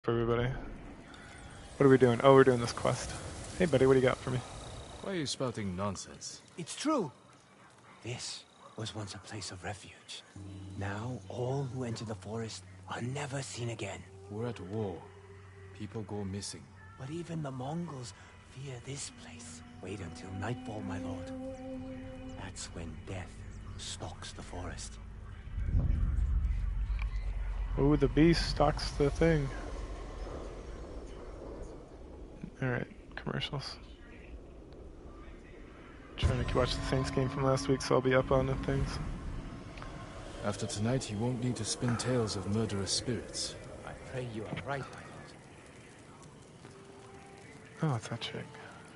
for everybody. What are we doing? Oh, we're doing this quest. Hey, buddy, what do you got for me? Why are you spouting nonsense? It's true. This was once a place of refuge. Now, all who enter the forest are never seen again. We're at war. People go missing. But even the Mongols fear this place. Wait until nightfall, my lord. That's when death stalks the forest. Oh, the beast stalks the thing. Alright, commercials. Trying to watch the Saints game from last week, so I'll be up on the things. After tonight, you won't need to spin tales of murderous spirits. I pray you are right, my lord. Oh, it's that chick.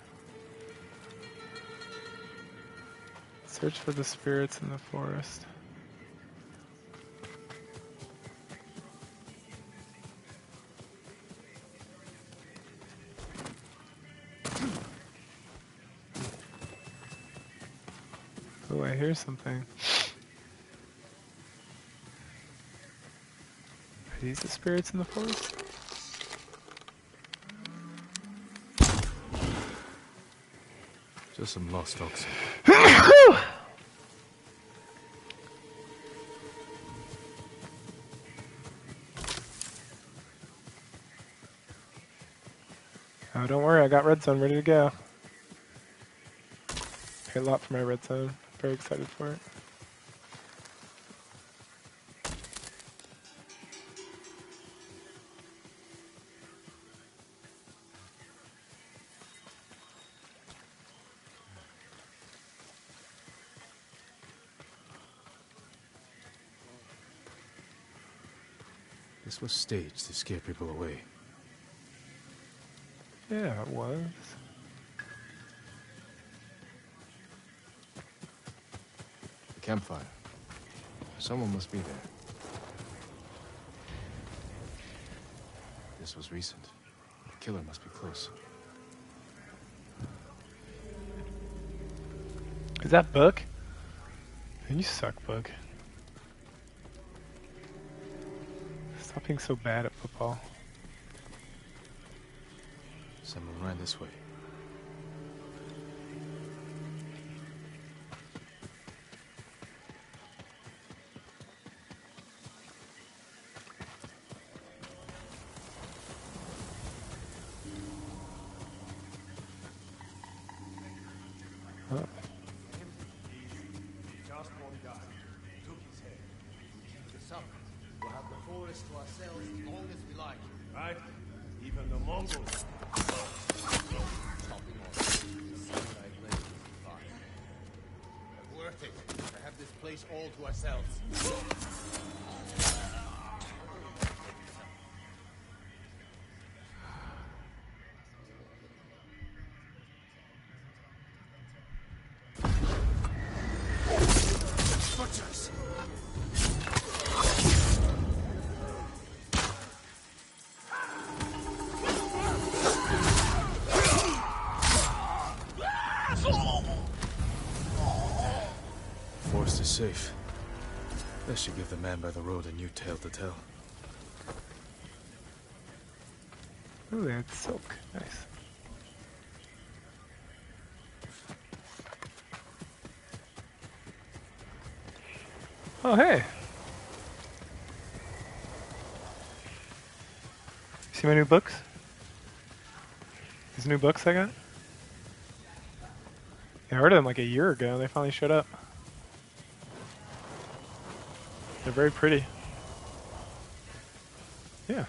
Search for the spirits in the forest. Oh, I hear something. Are these the spirits in the forest? Just some lost oxen. Oh, don't worry, I got red zone ready to go. Paid a lot for my red zone. Very excited for it. This was staged to scare people away. Yeah, it was. The campfire. Someone must be there. This was recent. The killer must be close. Is that Book? You suck, Book. Stop being so bad at football. Someone ran this way. Oh. Just one guy took his head. We keep this up. We'll have the forest to ourselves as long as we like. Right? Even the Mongols. Chopping off samurai blades is fine. But worth it to have this place all to ourselves. Butchers! Forest is safe. This should give the man by the road a new tale to tell. Ooh, they had silk. Nice. Oh, hey. See my new books? These new books I got? I ordered them like a year ago. They finally showed up. They're very pretty. Yeah.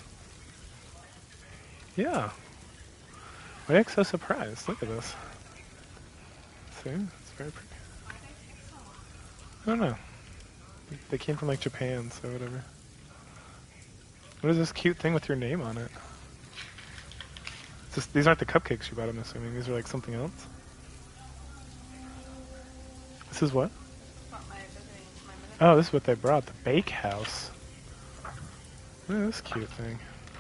Yeah. Why are you so surprised? Look at this. See? It's very pretty. I don't know. They came from like Japan, so whatever. What is this cute thing with your name on it? It's just, these aren't the cupcakes you bought, I'm assuming. These are like something else. This is what? Oh, this is what they brought. The bakehouse. Look at this cute thing.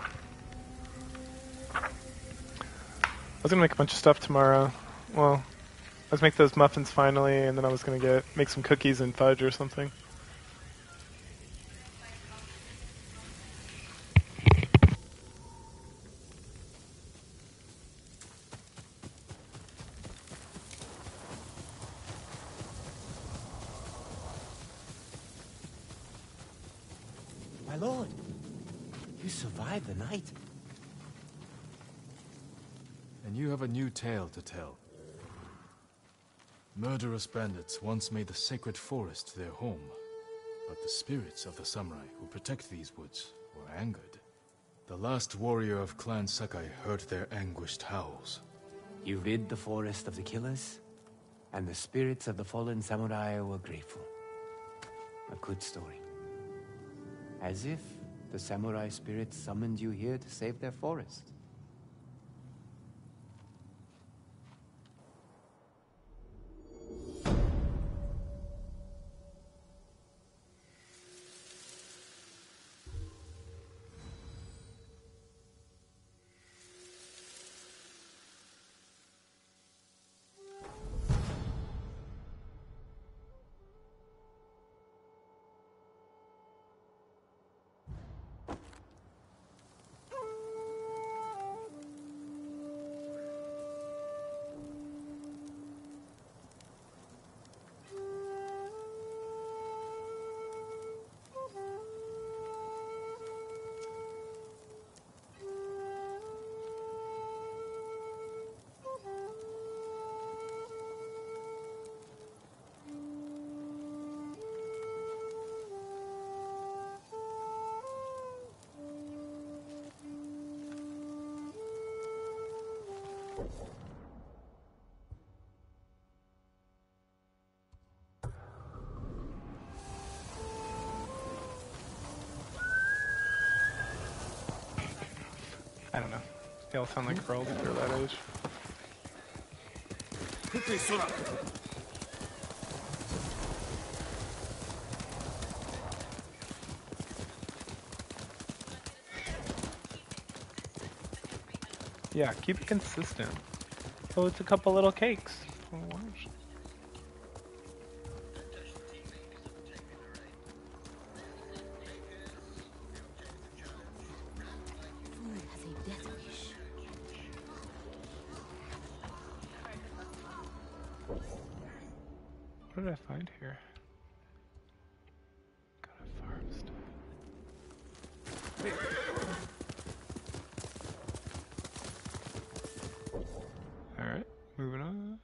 I was gonna make a bunch of stuff tomorrow. Well, let's make those muffins finally, and then I was gonna make some cookies and fudge or something. My lord, you survived the night. And you have a new tale to tell. Murderous bandits once made the sacred forest their home, but the spirits of the samurai who protect these woods were angered. The last warrior of Clan Sakai heard their anguished howls. You rid the forest of the killers, and the spirits of the fallen samurai were grateful. A good story. As if the samurai spirits summoned you here to save their forest. I don't know. They all sound like girls if they're that age. Quickly, Sora! Yeah, keep it consistent. Oh, it's a couple little cakes. Oh, watch. Food has a death wish. What did I find here? Got a farm stuff. Alright, moving on.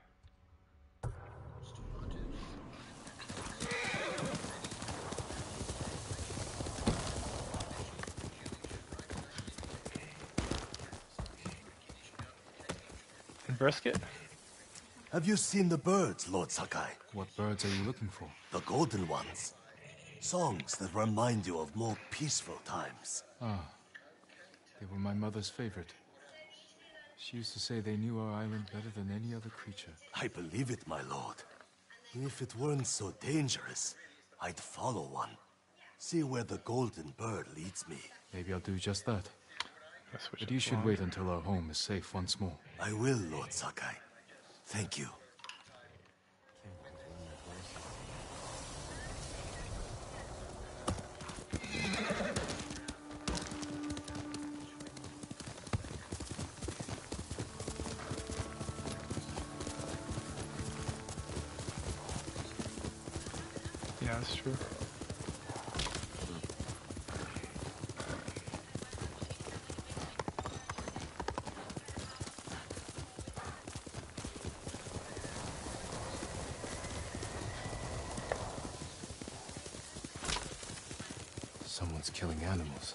And brisket? Have you seen the birds, Lord Sakai? What birds are you looking for? The golden ones. Songs that remind you of more peaceful times. Ah, they were my mother's favorite. She used to say they knew our island better than any other creature. I believe it, my lord. If it weren't so dangerous, I'd follow one. See where the golden bird leads me. Maybe I'll do just that. Switch But it you should along. wait until our home is safe once more. I will, Lord Sakai. Thank you. Yeah, that's true. Someone's killing animals.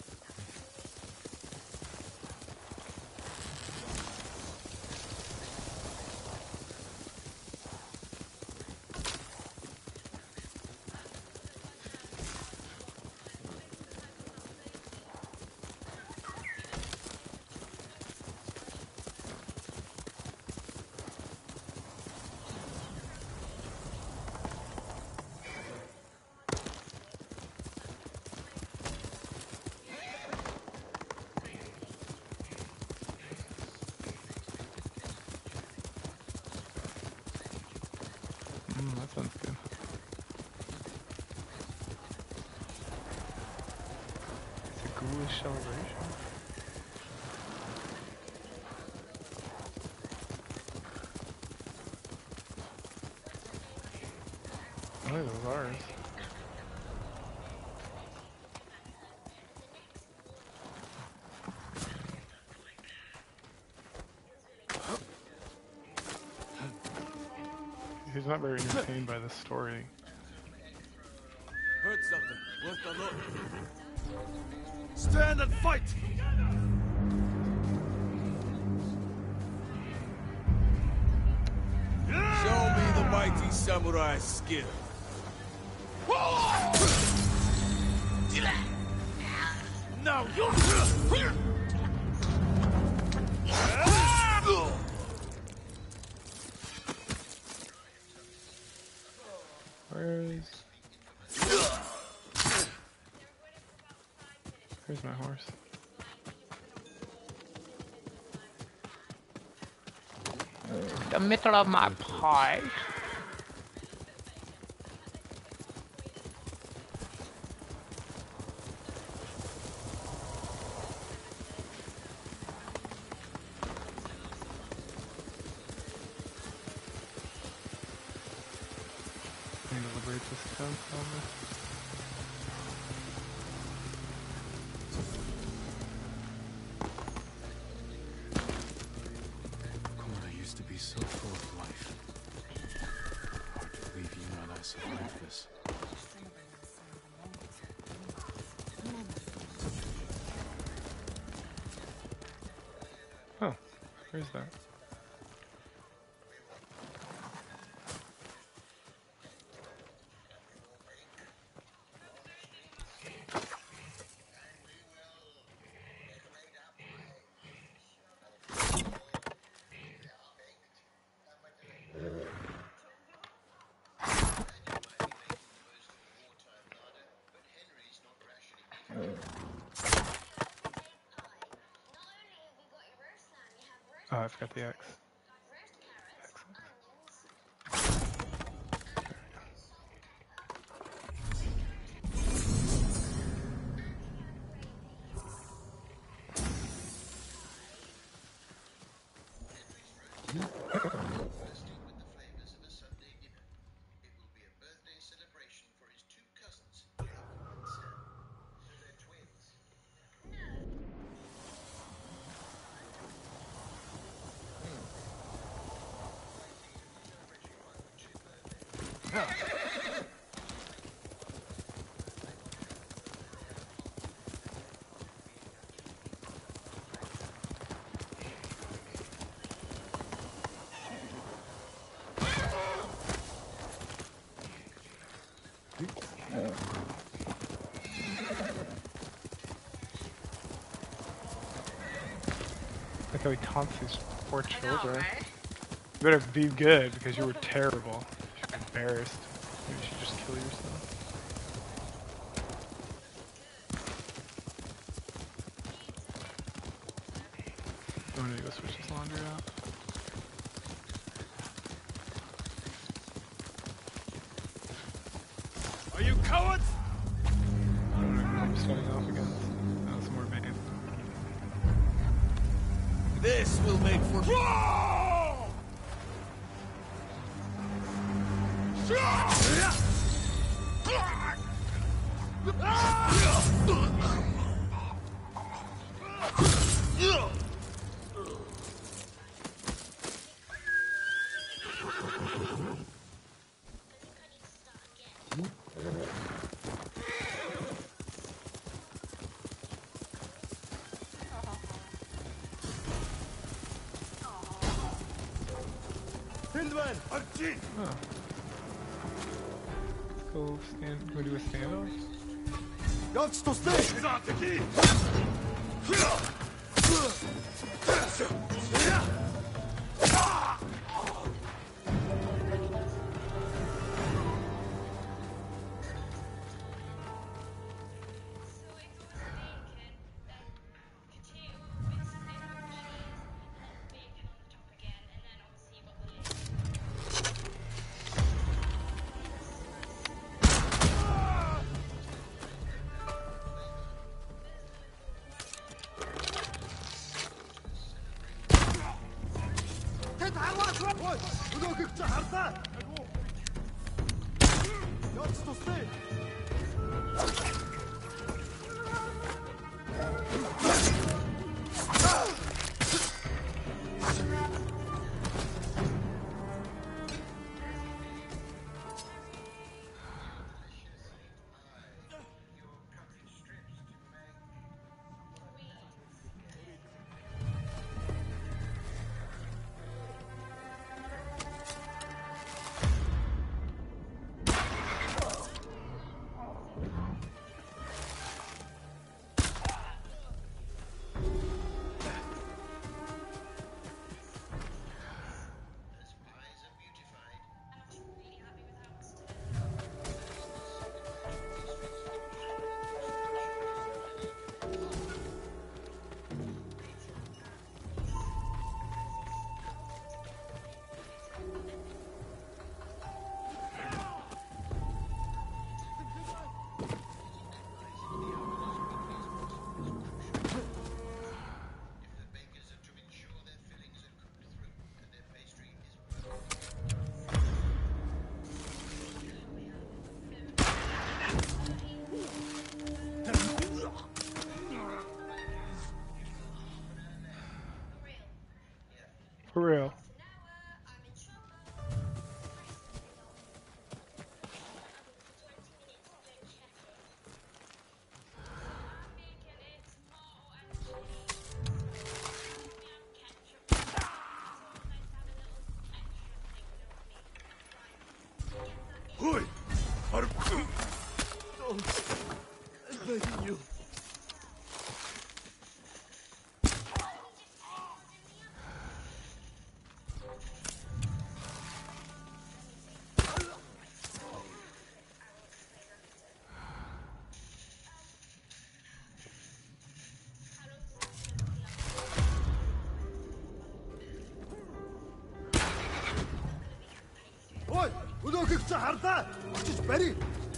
That sounds good. It's a ghoulish celebration. Oh, those are ours. he's not very entertained by this story. Heard something. Worth a look. Stand and fight! Show me the mighty samurai skill. Now you. Where's my horse? The middle of my pie. I need to liberate this town probably. So full of life. Hard to believe you and I survived this. Oh, where's that? Oh, I forgot the X. Like how he taunts these poor children. You better be good because you were terrible. You're embarrassed. Maybe you should just kill yourself. I'm gonna go switch this laundry out. Are you cowards? I don't know who I'm starting off against. Oh, some more bacon. This will make for. Hindman, Archie! Oh. Go stand. Go do a standoff? Judge to stay! Zateki! For real. Hui! Don't. I'm begging you. Ой! Өнөөхийг чи харлаа! Очиж барь!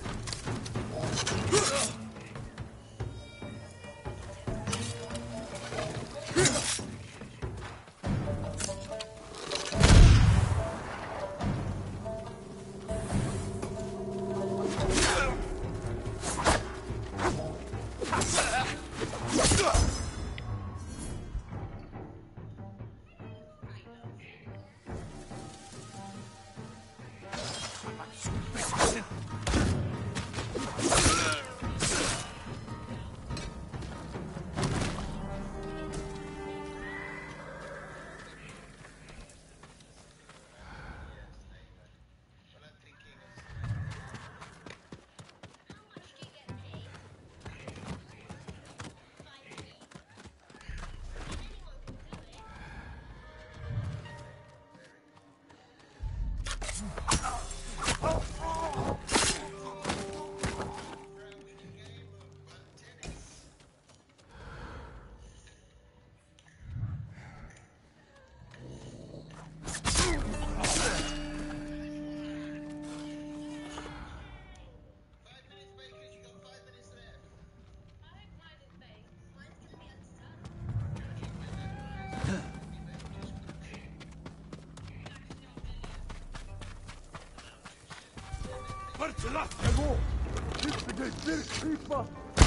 Parçala! Ego! Bir kıyma!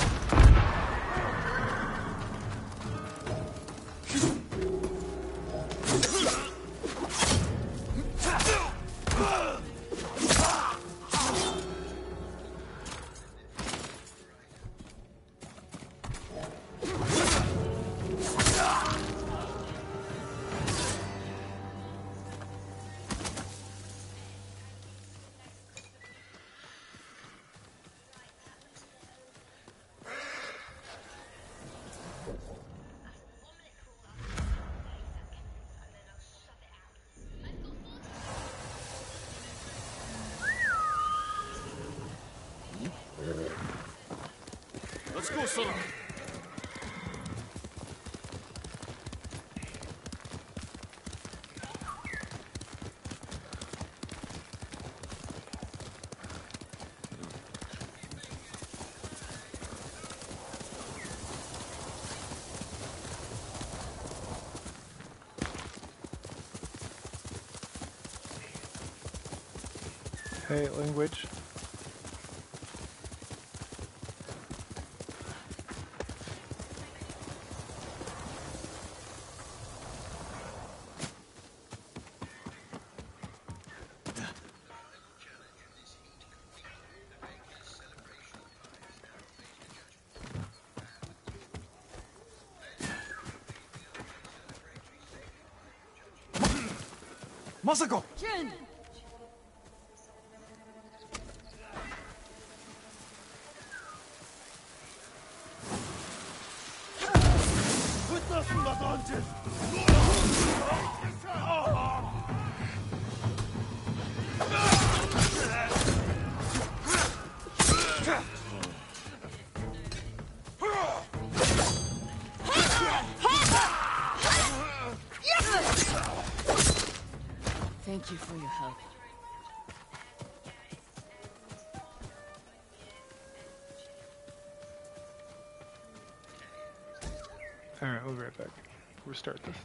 Let's go, Sora! Hey, language. Masako! Jin! Kutlasın kazancı! Thank you for your help. Alright, we'll be right back. Restart this.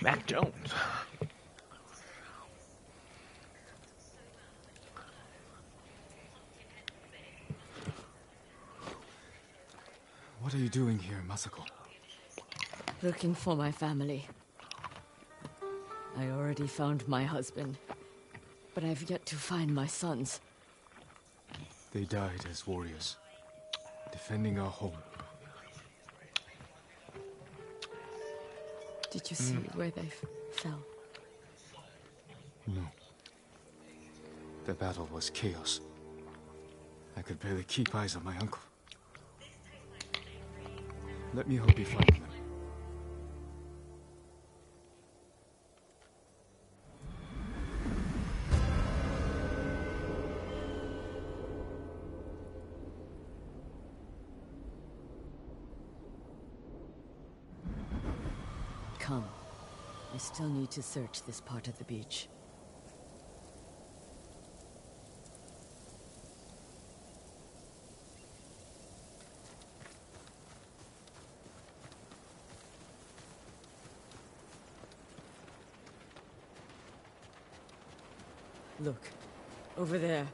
Mac Jones. What are you doing here, Masako? Looking for my family. I already found my husband, but I've yet to find my sons. They died as warriors, defending our home. Did you see where they fell? No. The battle was chaos. I could barely keep eyes on my uncle. Let me help you find them. Come. I still need to search this part of the beach. Look, over there.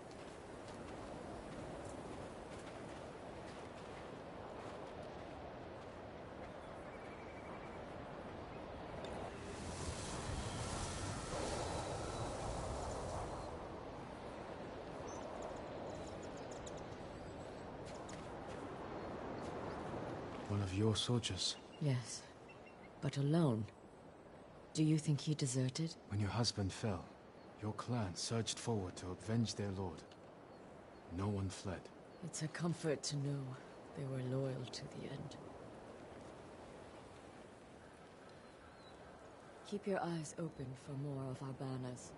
One of your soldiers. Yes, but alone. Do you think he deserted? When your husband fell, your clan surged forward to avenge their lord. No one fled. It's a comfort to know they were loyal to the end. Keep your eyes open for more of our banners.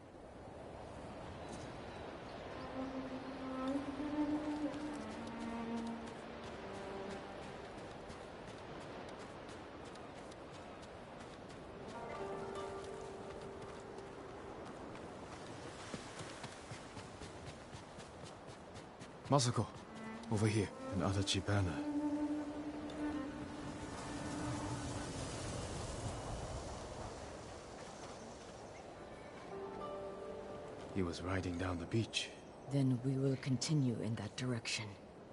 Masako, over here, an Adachi banner. He was riding down the beach. Then we will continue in that direction.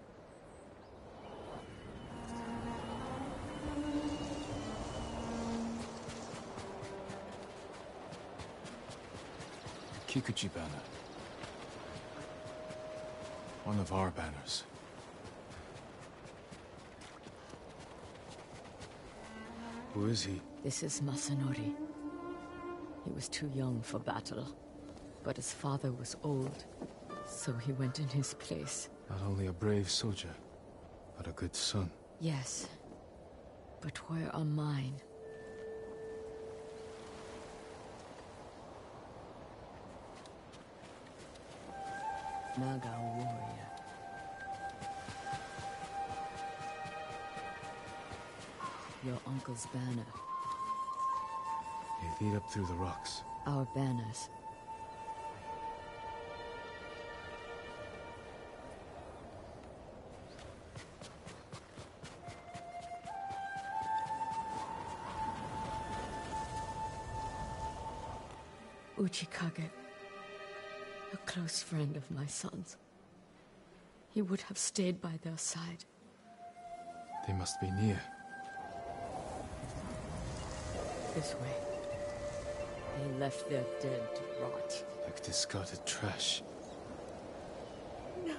Kikuchi banner. One of our banners. Who is he? This is Masanori. He was too young for battle, but his father was old, so he went in his place. Not only a brave soldier, but a good son. Yes, but where are mine? Naga warrior. Your uncle's banner. They lead up through the rocks. Our banners. Uchikage. A close friend of my son's. He would have stayed by their side. They must be near. This way. They left their dead to rot. Like discarded trash. No.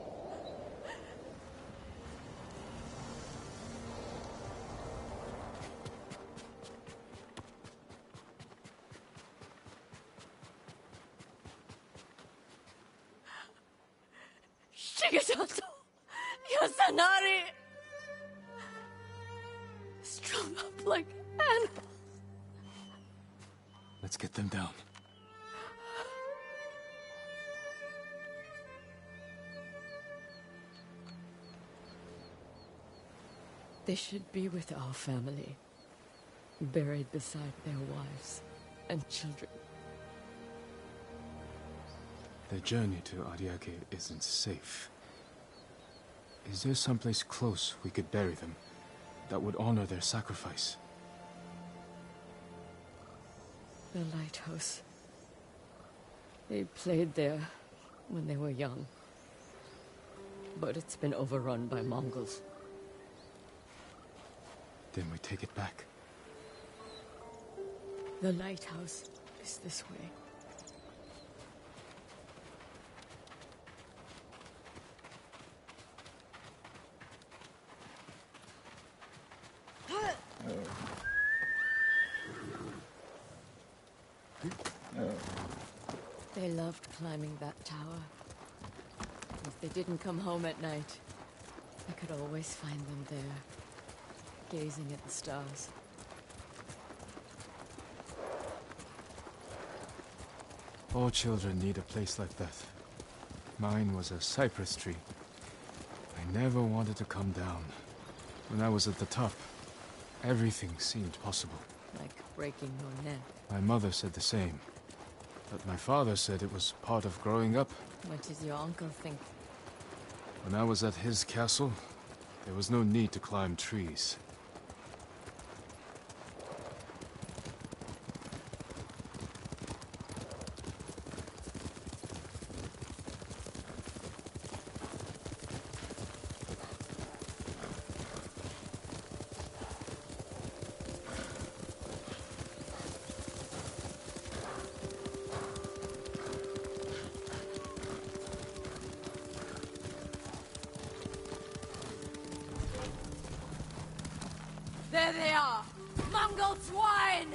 Shigesato! Yasanari! Strung up like animals. Let's get them down. They should be with our family, buried beside their wives and children. The journey to Ariake isn't safe. Is there someplace close we could bury them that would honor their sacrifice? The lighthouse. They played there when they were young. But it's been overrun by Mongols. Then we take it back. The lighthouse is this way. They loved climbing that tower. If they didn't come home at night, I could always find them there, gazing at the stars. All children need a place like that. Mine was a cypress tree. I never wanted to come down. When I was at the top, everything seemed possible. Like breaking your neck. My mother said the same. But my father said it was part of growing up. What did your uncle think? When I was at his castle, there was no need to climb trees. There they are! Mongol swine!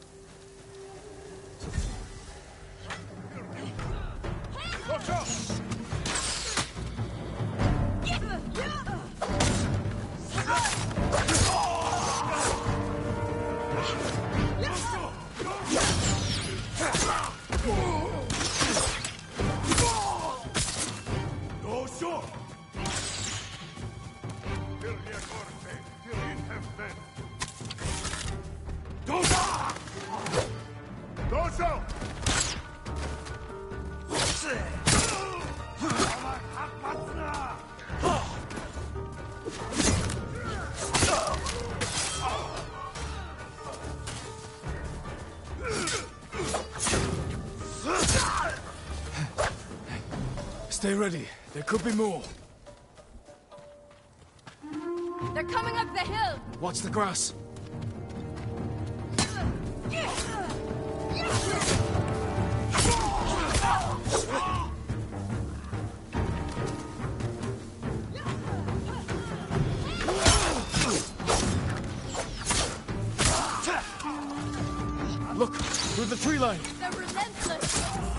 Stay ready. There could be more. They're coming up the hill! Watch the grass. Look, through the tree line. They're relentless!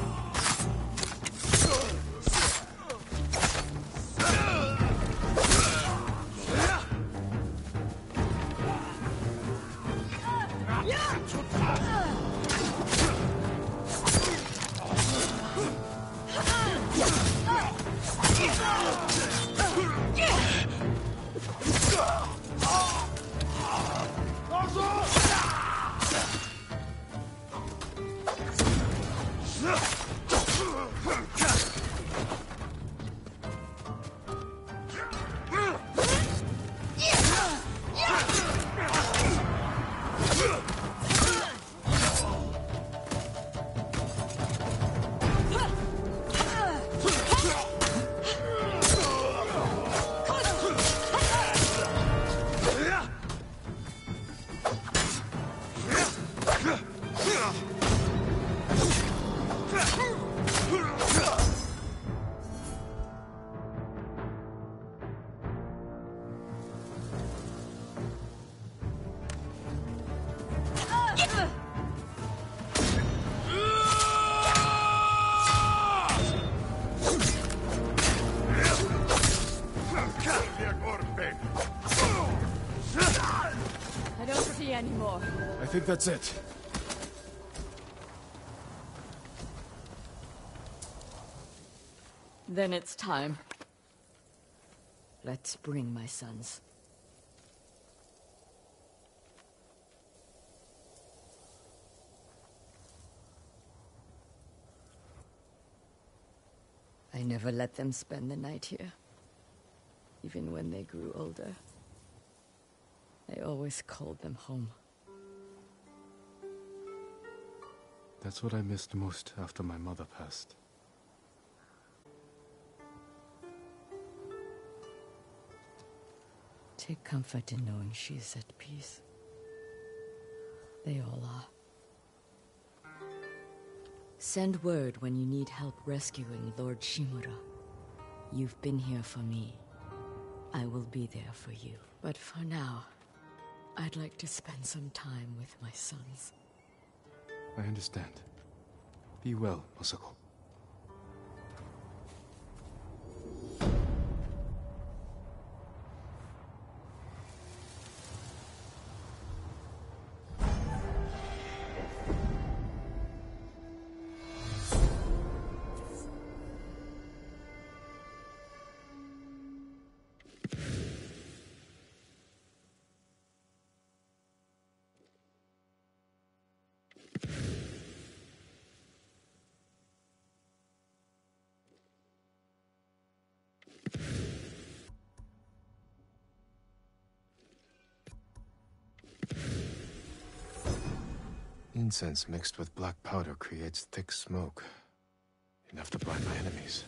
I don't see any more. I think that's it. Then it's time. Let's bring my sons. I never let them spend the night here. Even when they grew older. I always called them home. That's what I missed most after my mother passed. Take comfort in knowing she is at peace. They all are. Send word when you need help rescuing Lord Shimura. You've been here for me. I will be there for you. But for now, I'd like to spend some time with my sons. I understand. Be well, Masako. Incense mixed with black powder creates thick smoke. Enough to blind my enemies.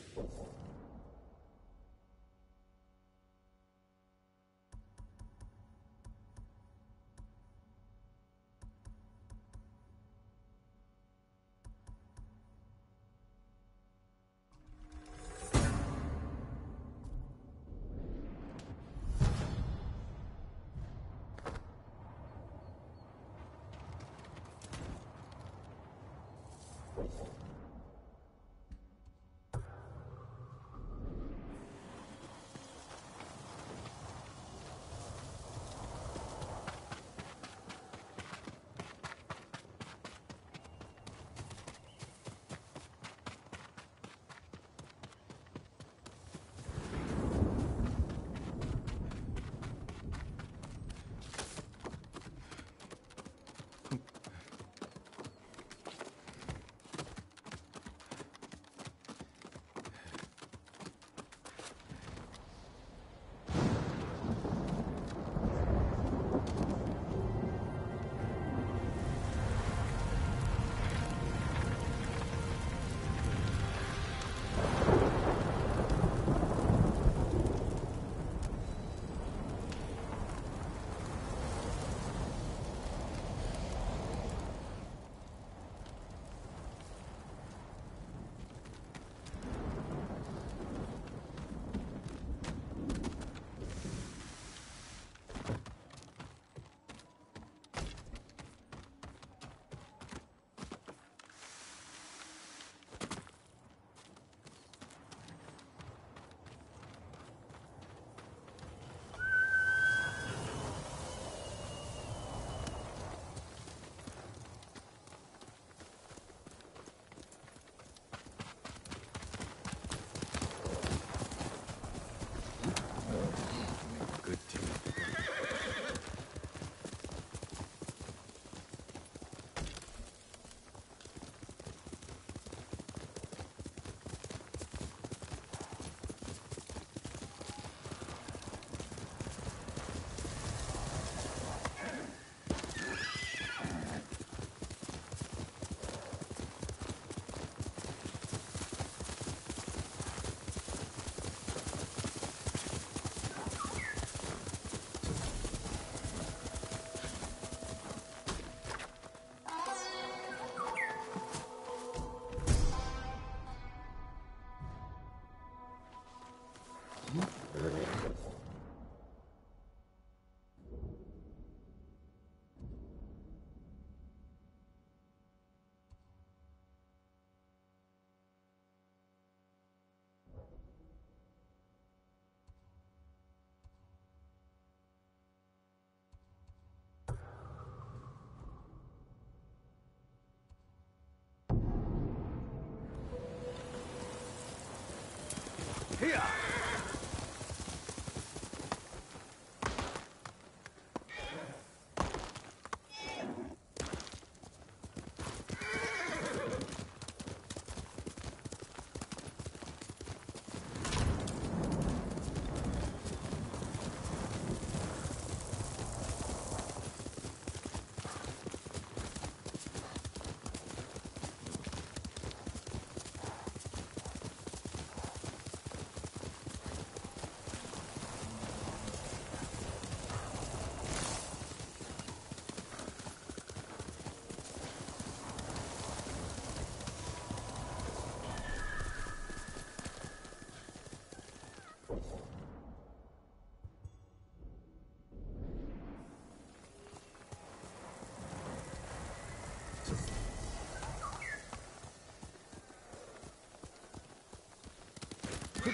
Here!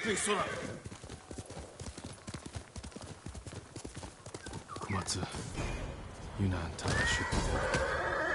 Komatsu, Yuna and Taka should be there.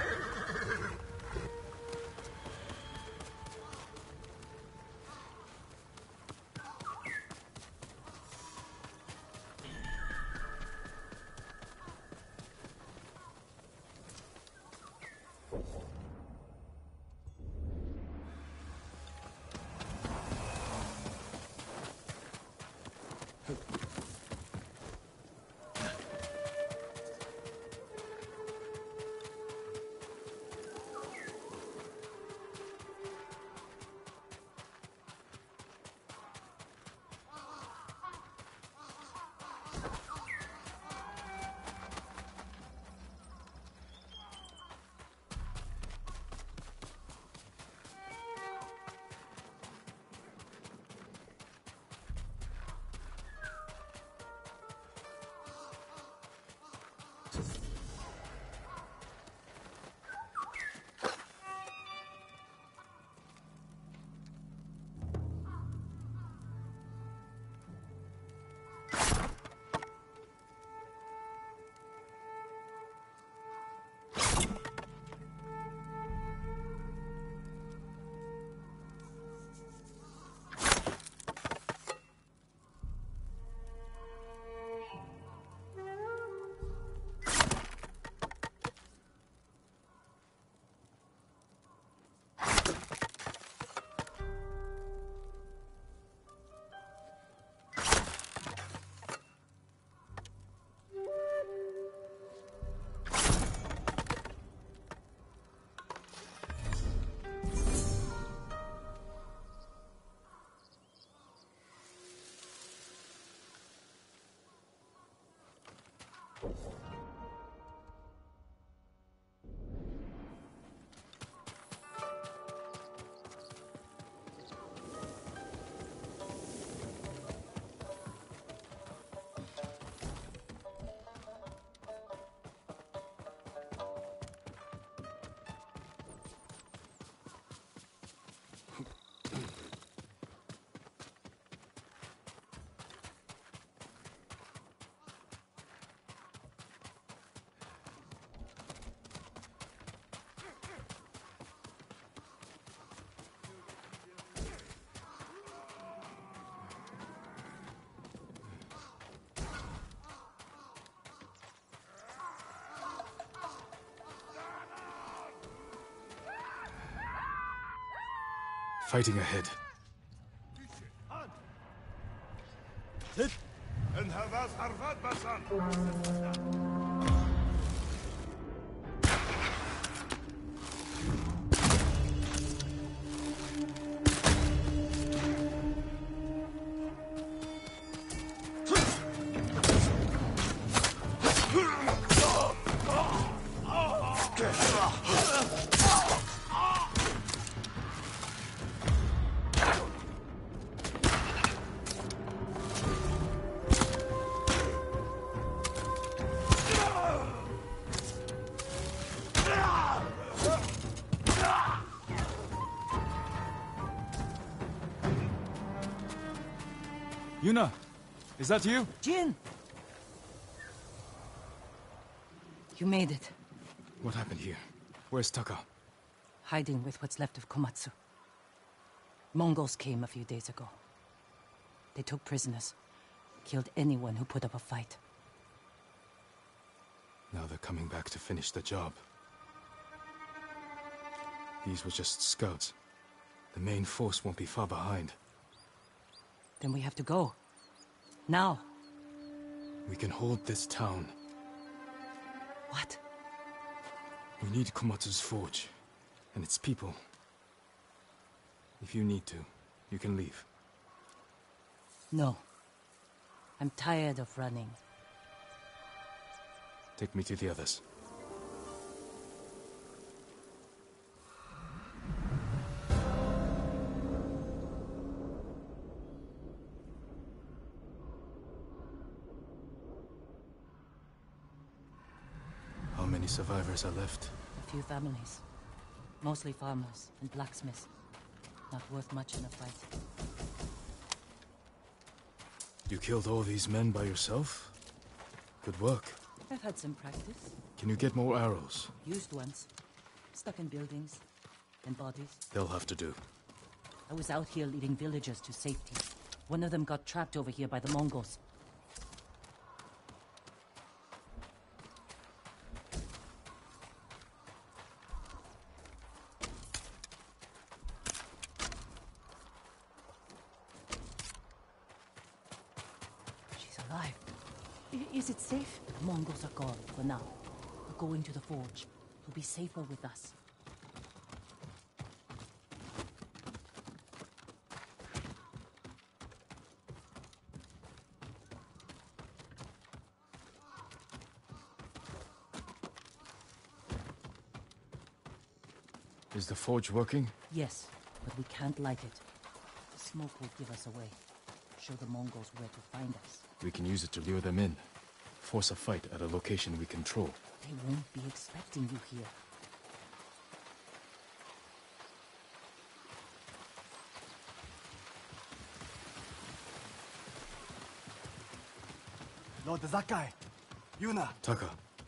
Fighting ahead. Yuna, is that you? Jin! You made it. What happened here? Where's Taka? Hiding with what's left of Komatsu. Mongols came a few days ago. They took prisoners. Killed anyone who put up a fight. Now they're coming back to finish the job. These were just scouts. The main force won't be far behind. Then we have to go. Now. We can hold this town. What? We need Komatsu's forge, and its people. If you need to, you can leave. No. I'm tired of running. Take me to the others. How many survivors are left? A few families. Mostly farmers and blacksmiths. Not worth much in a fight. You killed all these men by yourself? Good work. I've had some practice. Can you get more arrows? Used ones. Stuck in buildings. And bodies. They'll have to do. I was out here leading villagers to safety. One of them got trapped over here by the Mongols. She's alive. Is it safe? The Mongols are gone for now. We're going to the forge. You'll be safer with us. Is the forge working? Yes, but we can't light it. The smoke will give us away. Show the Mongols where to find us. We can use it to lure them in. Force a fight at a location we control. They won't be expecting you here. Lord Zakai, Yuna. Taka,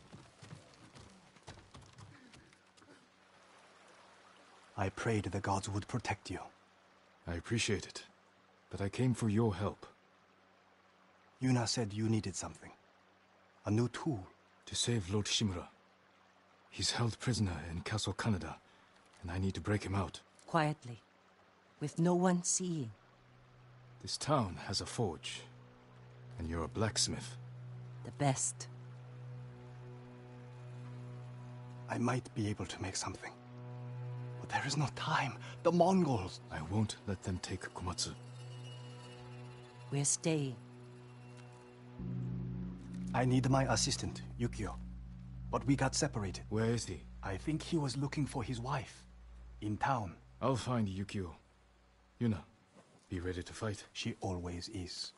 I prayed the gods would protect you. I appreciate it. But I came for your help. Yuna said you needed something. A new tool. To save Lord Shimura. He's held prisoner in Castle Kaneda, and I need to break him out. Quietly. With no one seeing. This town has a forge. And you're a blacksmith. The best. I might be able to make something. But there is no time. The Mongols. I won't let them take Komatsu. We're staying. I need my assistant, Yukio. But we got separated. Where is he? I think he was looking for his wife. In town. I'll find Yukio. Yuna, be ready to fight. She always is.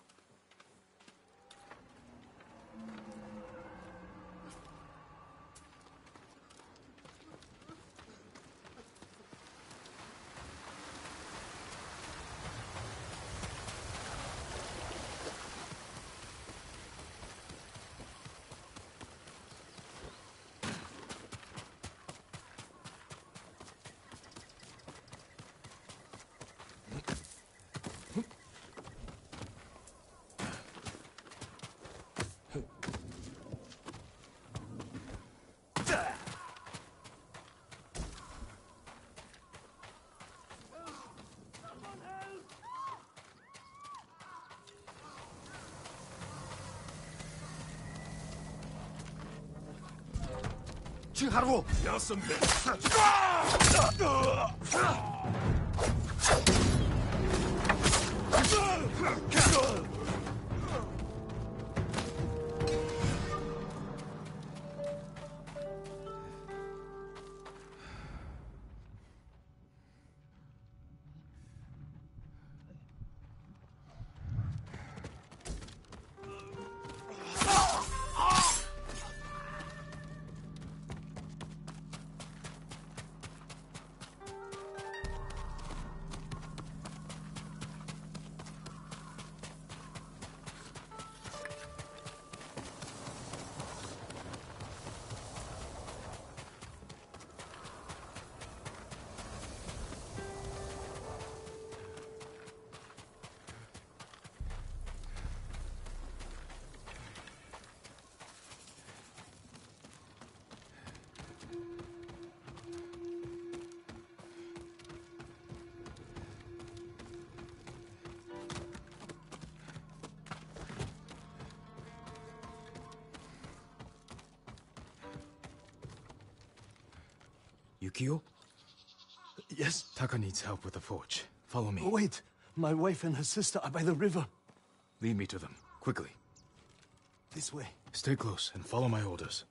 칭하루! Yukio? Yes? Taka needs help with the forge. Follow me. Wait. My wife and her sister are by the river. Lead me to them, quickly. This way. Stay close and follow my orders.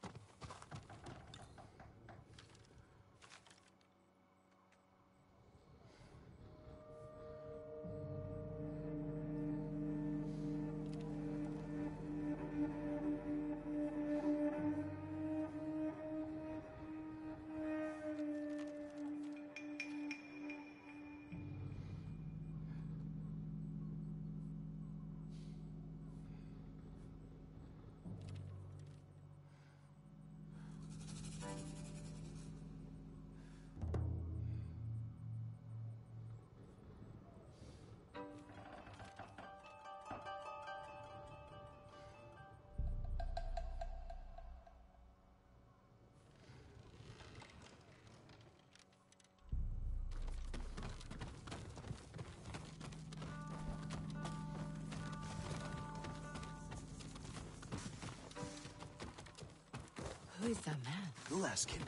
Who is that man? You'll ask him.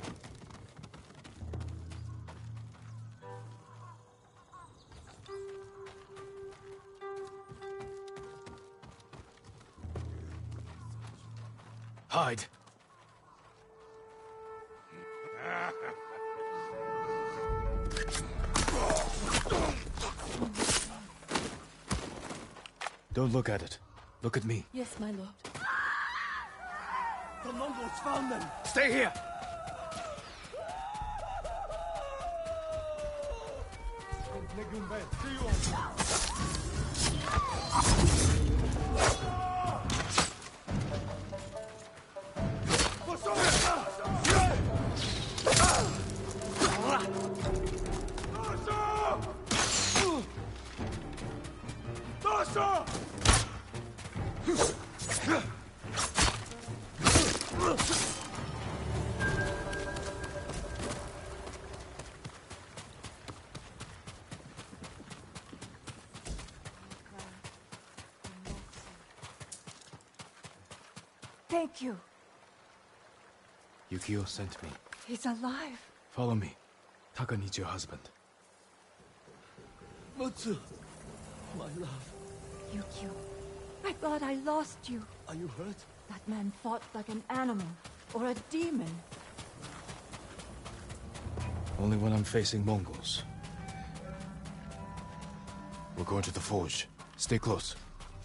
Hide! Don't look at it. Look at me. Yes, my lord. The Mongols found them! Stay here! Thank you. Yukio sent me. He's alive. Follow me. Taka needs your husband. Matsu! My love. Yukio, I thought I lost you. Are you hurt? That man fought like an animal, or a demon. Only when I'm facing Mongols. We're going to the forge. Stay close.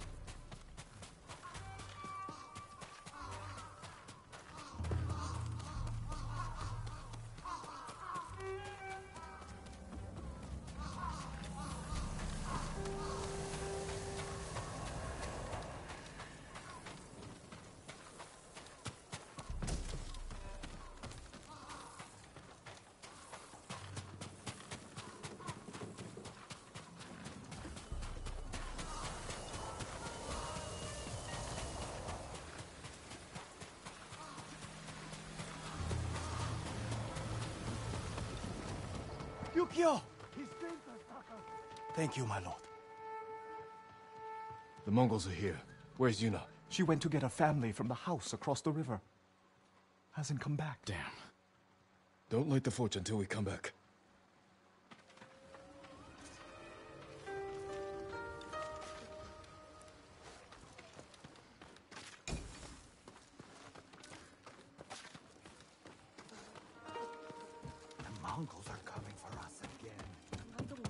Yukio! Thank you, my lord. The Mongols are here. Where's Yuna? She went to get a family from the house across the river. Hasn't come back. Damn. Don't light the forge until we come back. The Mongols are coming for us again.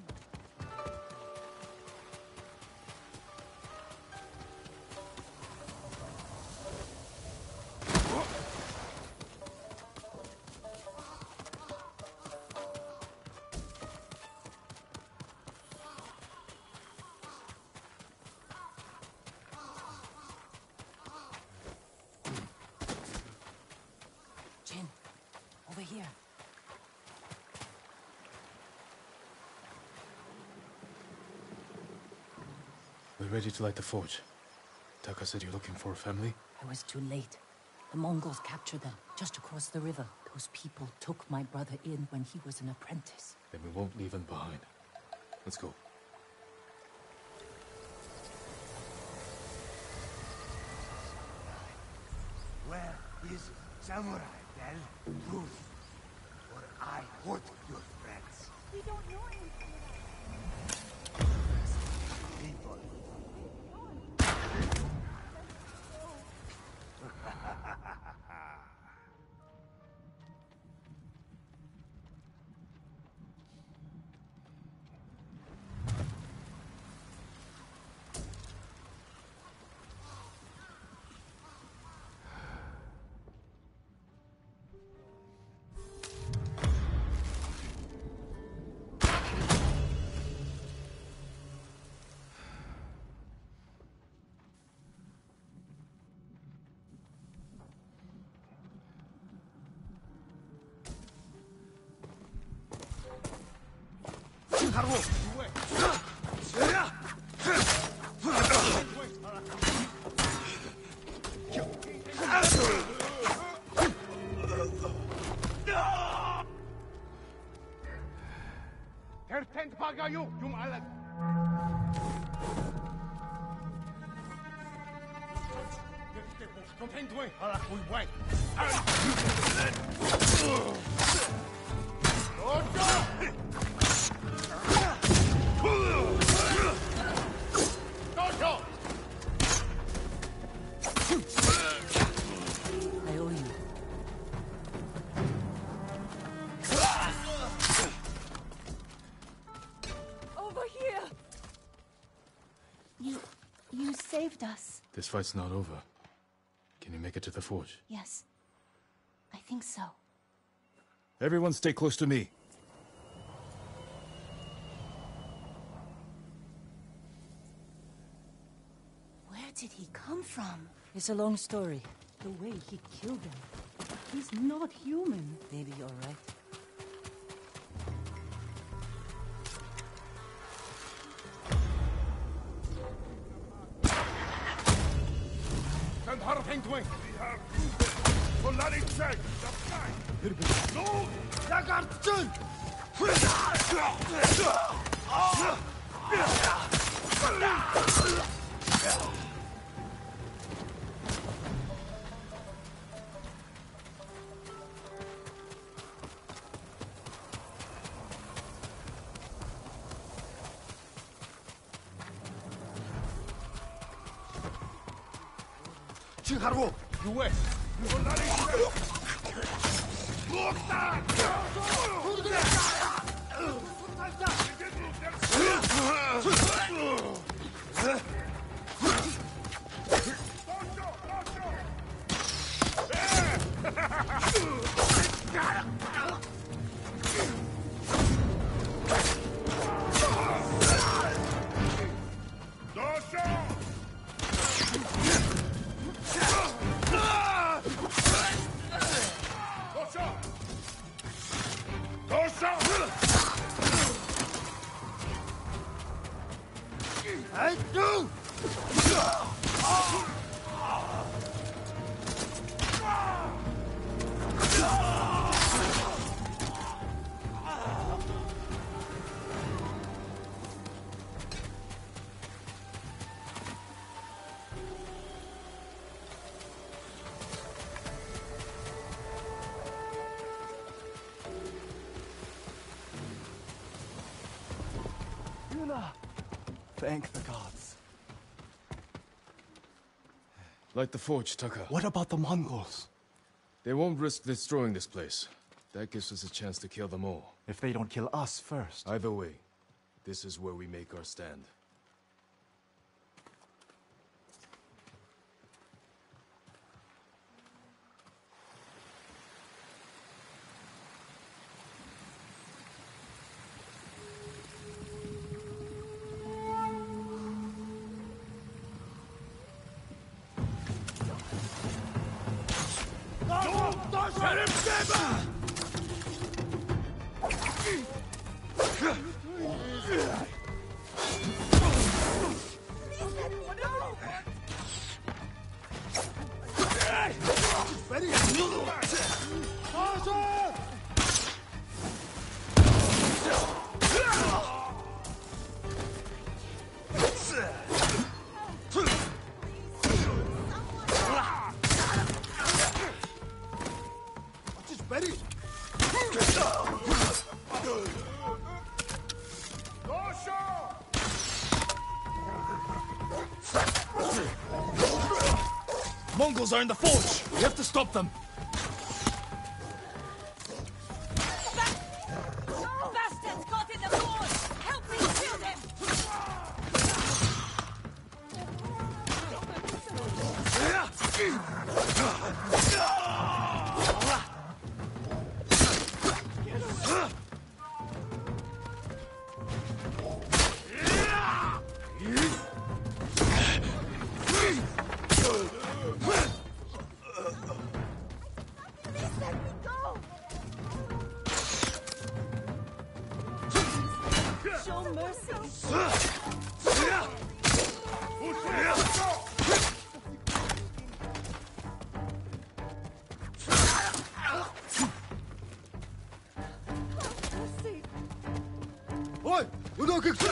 Jin, over here. We're ready to light the forge. Taka said you're looking for a family? I was too late. The Mongols captured them, just across the river. Those people took my brother in when he was an apprentice. Then we won't leave him behind. Let's go. Where is Samurai, Del? Prove, or I hurt your friends. We don't know anything. People. Tertent pa kayo, yung alag! I owe you. Over here! You saved us. This fight's not over. Can you make it to the forge? Yes. I think so. Everyone stay close to me. Where did he come from? It's a long story. The way he killed him. He's not human. Maybe you're right. Send Harfingwing! Polaritschek! No! Jagartschön! Chiharwo! You west! I do! Yuna! Thank the gods. Light the forge, Taka. What about the Mongols? They won't risk destroying this place. That gives us a chance to kill them all. If they don't kill us first. Either way, this is where we make our stand. Mongols are in the forge! We have to stop them! Bastards got in the forge! Help me kill them! Show mercy. Oi! You don't get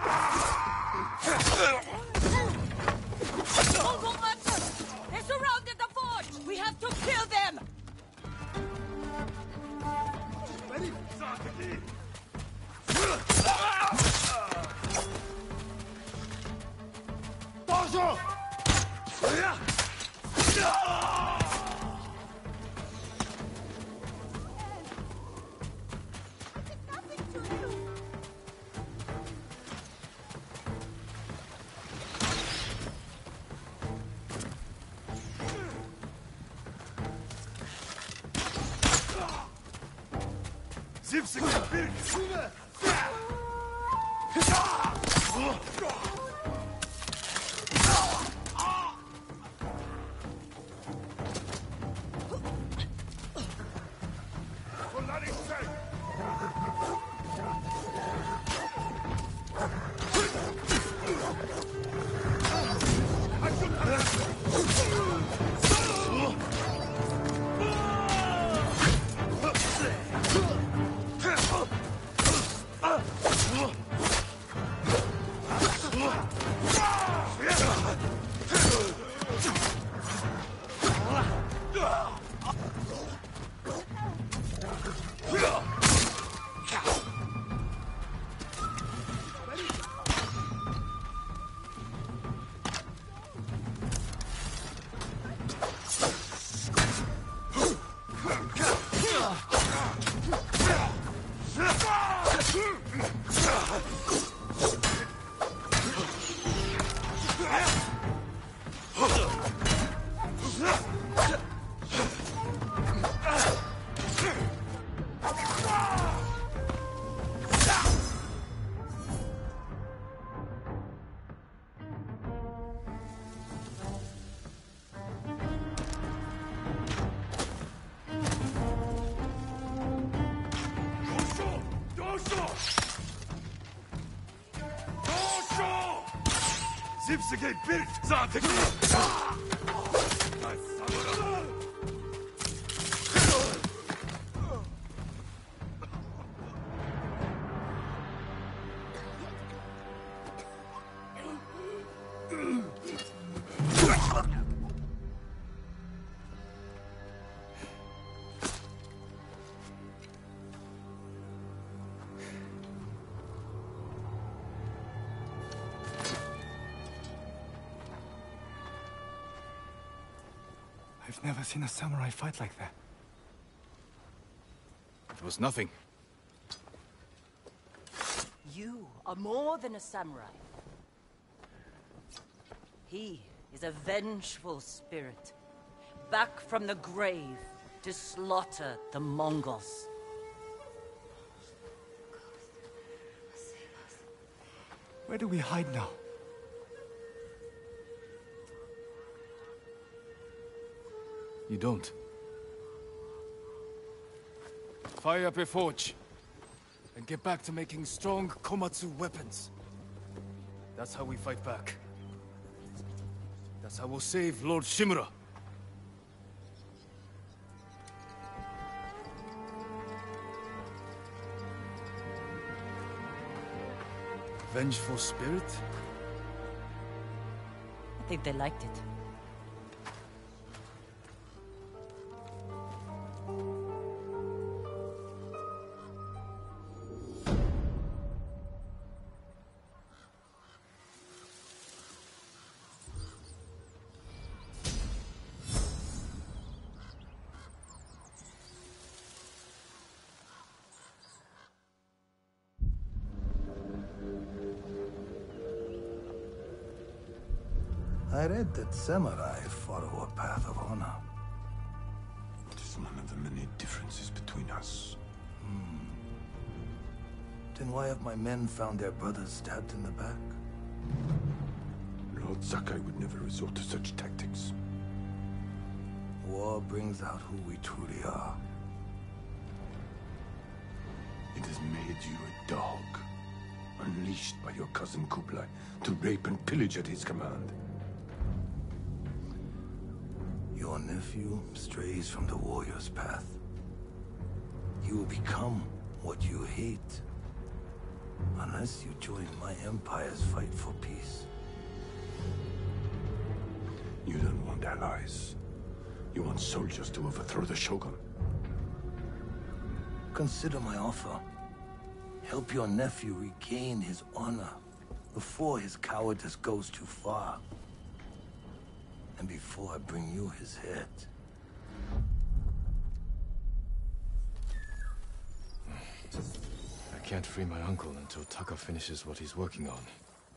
Mongol archers! They surrounded the fort! We have to kill them! I've never seen a samurai fight like that. It was nothing. You are more than a samurai. He is a vengeful spirit, back from the grave to slaughter the Mongols. Where do we hide now? You don't. Fire up your forge, and get back to making strong Komatsu weapons. That's how we fight back. That's how we'll save Lord Shimura. Vengeful spirit? I think they liked it. I read that samurai follow a path of honor. It is one of the many differences between us. Then why have my men found their brothers stabbed in the back? Lord Sakai would never resort to such tactics. War brings out who we truly are. It has made you a dog, unleashed by your cousin Kublai to rape and pillage at his command. Your nephew strays from the warrior's path. You will become what you hate. Unless you join my empire's fight for peace. You don't want allies. You want soldiers to overthrow the Shogun. Consider my offer. Help your nephew regain his honor before his cowardice goes too far. And before I bring you his head. I can't free my uncle until Taka finishes what he's working on.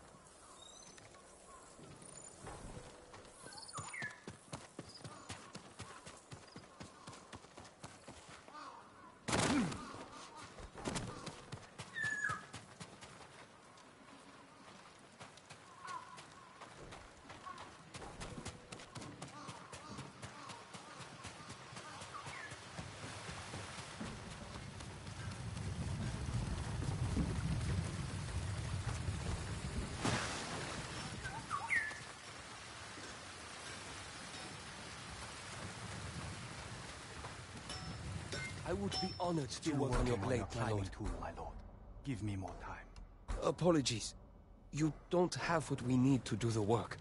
I would be honored to work on your blade timing tool, my lord. Give me more time. Apologies. You don't have what we need to do the work.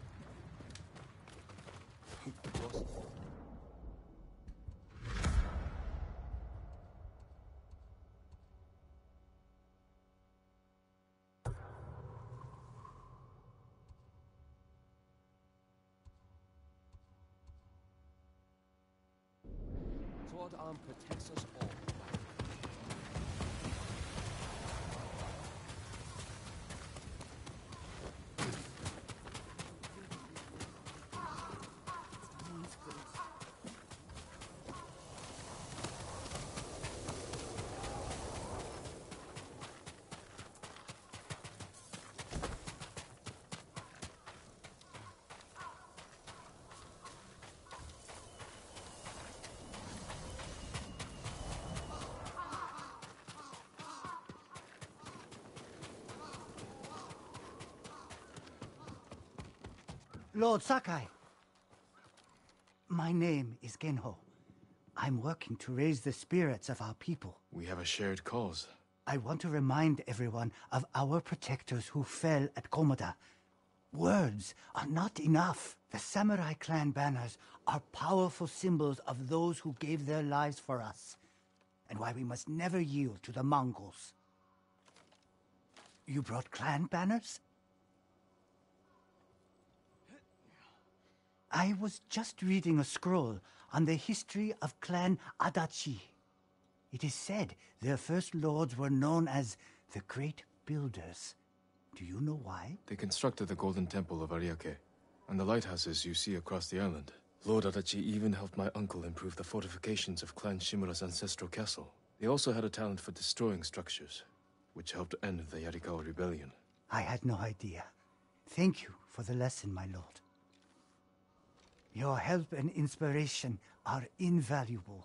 Sword arm protects us all. Lord Sakai. My name is Genho. I'm working to raise the spirits of our people. We have a shared cause. I want to remind everyone of our protectors who fell at Komoda. Words are not enough. The samurai clan banners are powerful symbols of those who gave their lives for us, and why we must never yield to the Mongols. You brought clan banners? I was just reading a scroll on the history of Clan Adachi. It is said their first lords were known as the Great Builders. Do you know why? They constructed the Golden Temple of Ariake, and the lighthouses you see across the island. Lord Adachi even helped my uncle improve the fortifications of Clan Shimura's ancestral castle. They also had a talent for destroying structures, which helped end the Yarikawa rebellion. I had no idea. Thank you for the lesson, my lord. Your help and inspiration are invaluable.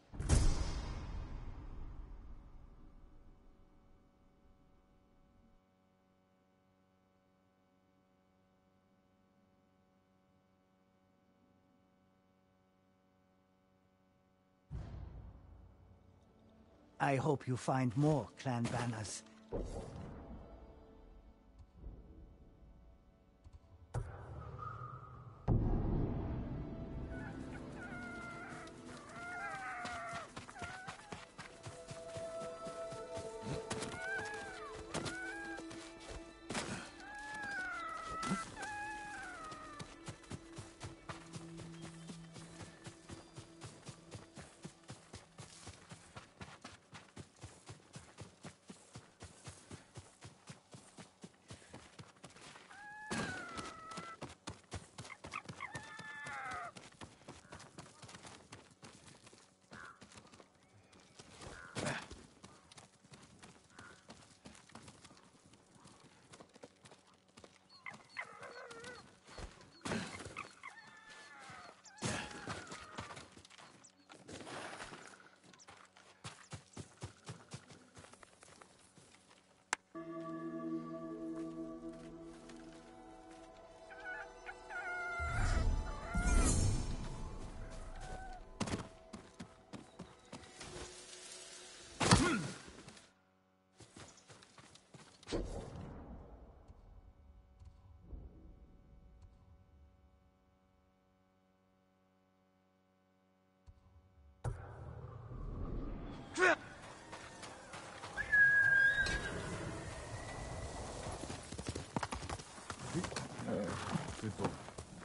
I hope you find more clan banners. Good boy.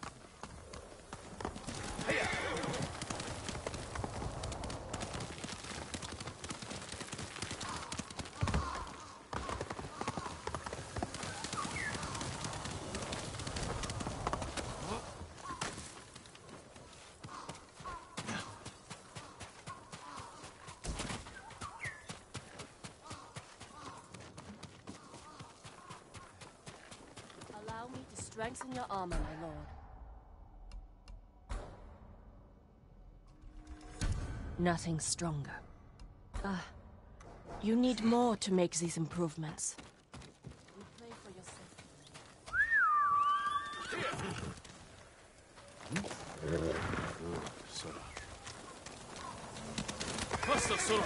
Allow me to strengthen your armor, my lord. Nothing stronger. You need more to make these improvements. We pray for your safety. Faster, Sora!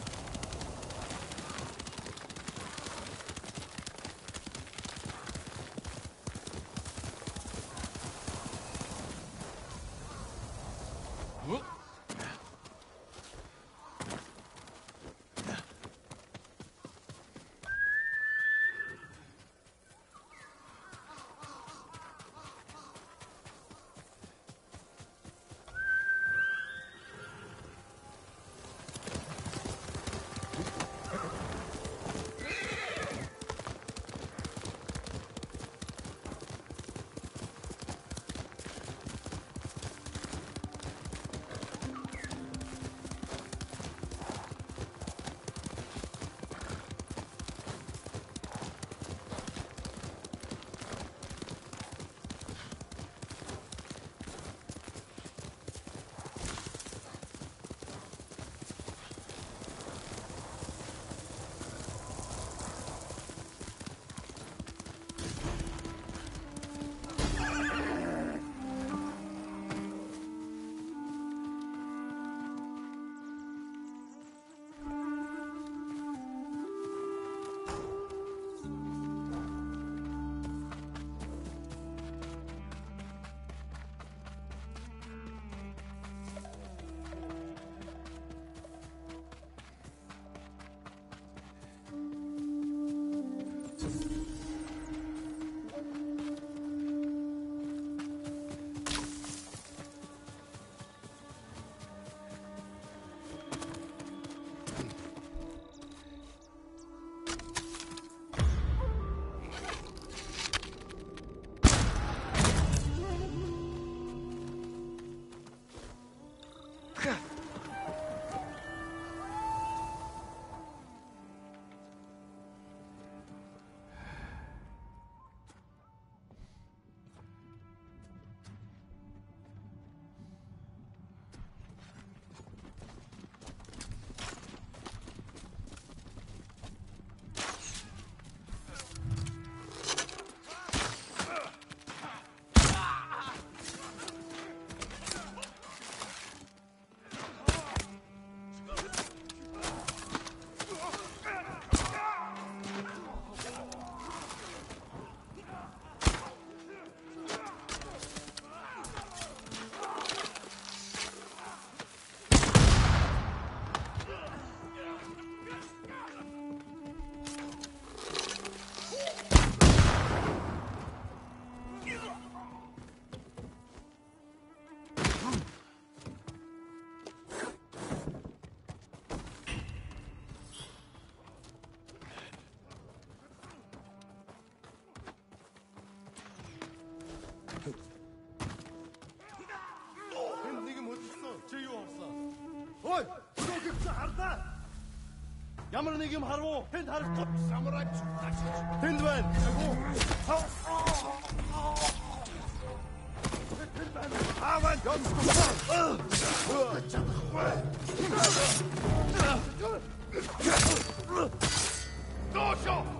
Ямар нэг юм харав? Тэнд харахгүй самурай тэнд байна. Тэнд байна. Аваа Дошо!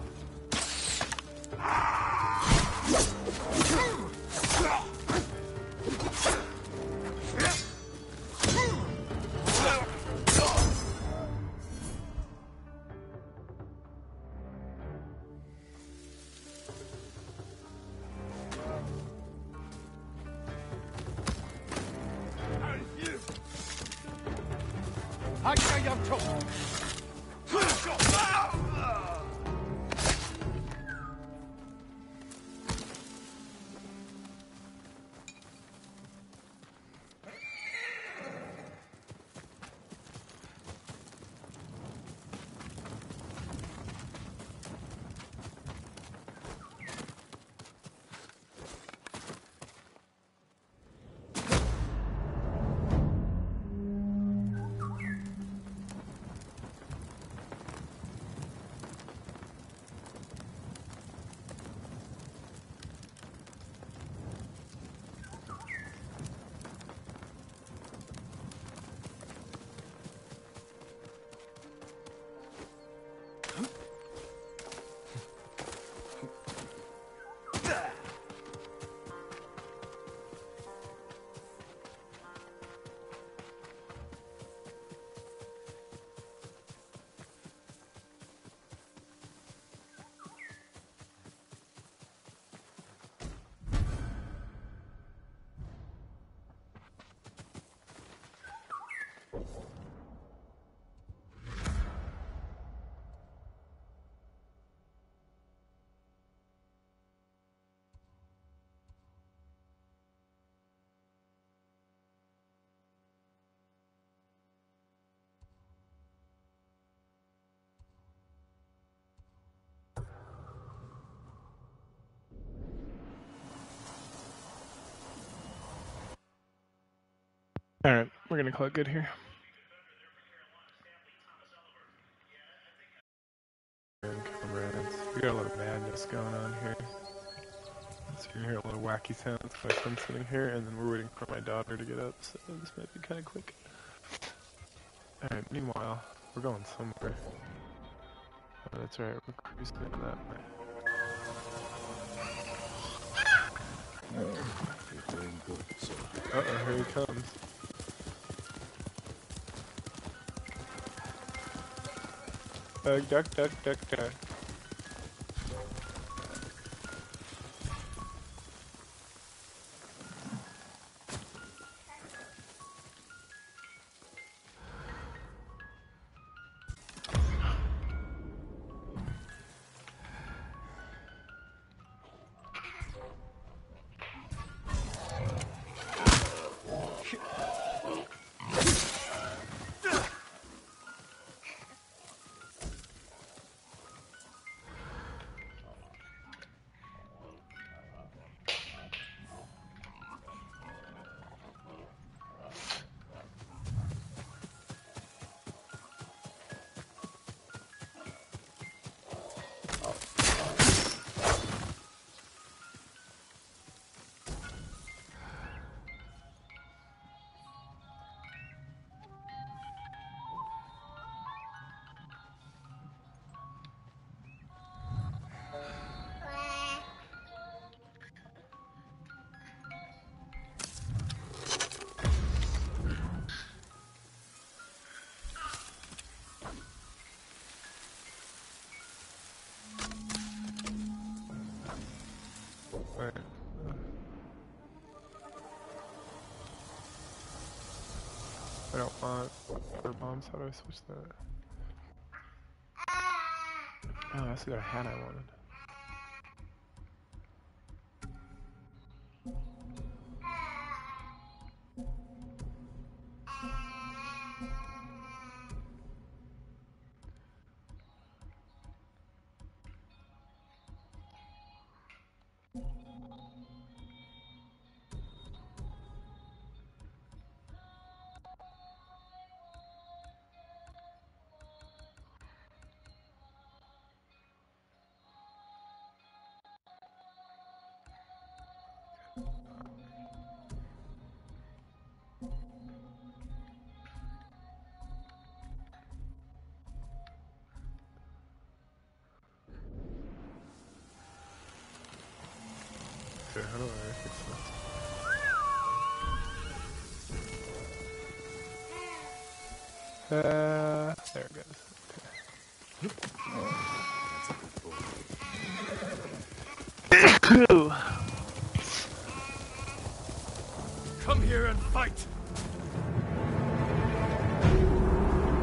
Alright, we're gonna call it good here. Comrades. We got a lot of madness going on here. So you hear a lot of wacky sounds when I'm sitting here, and then we're waiting for my daughter to get up, so this might be kind of quick. Alright, meanwhile, we're going somewhere. Oh, that's right, we're cruising that way. You're doing good, sir. Uh-oh, here he comes. Duck, duck, duck, duck. I don't want other bombs. How do I switch that? Oh, I still got a hat I wanted. Okay, how do I fix this? There it goes. Okay. Come here and fight!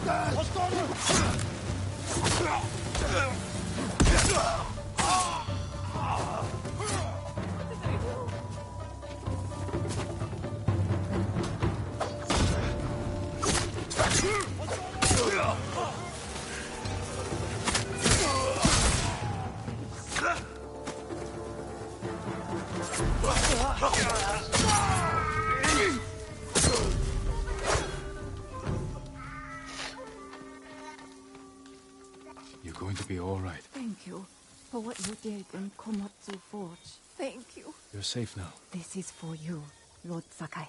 You're going to be all right. Thank you for what you did in Komatsu Forge. Thank you. You're safe now. This is for you, Lord Sakai.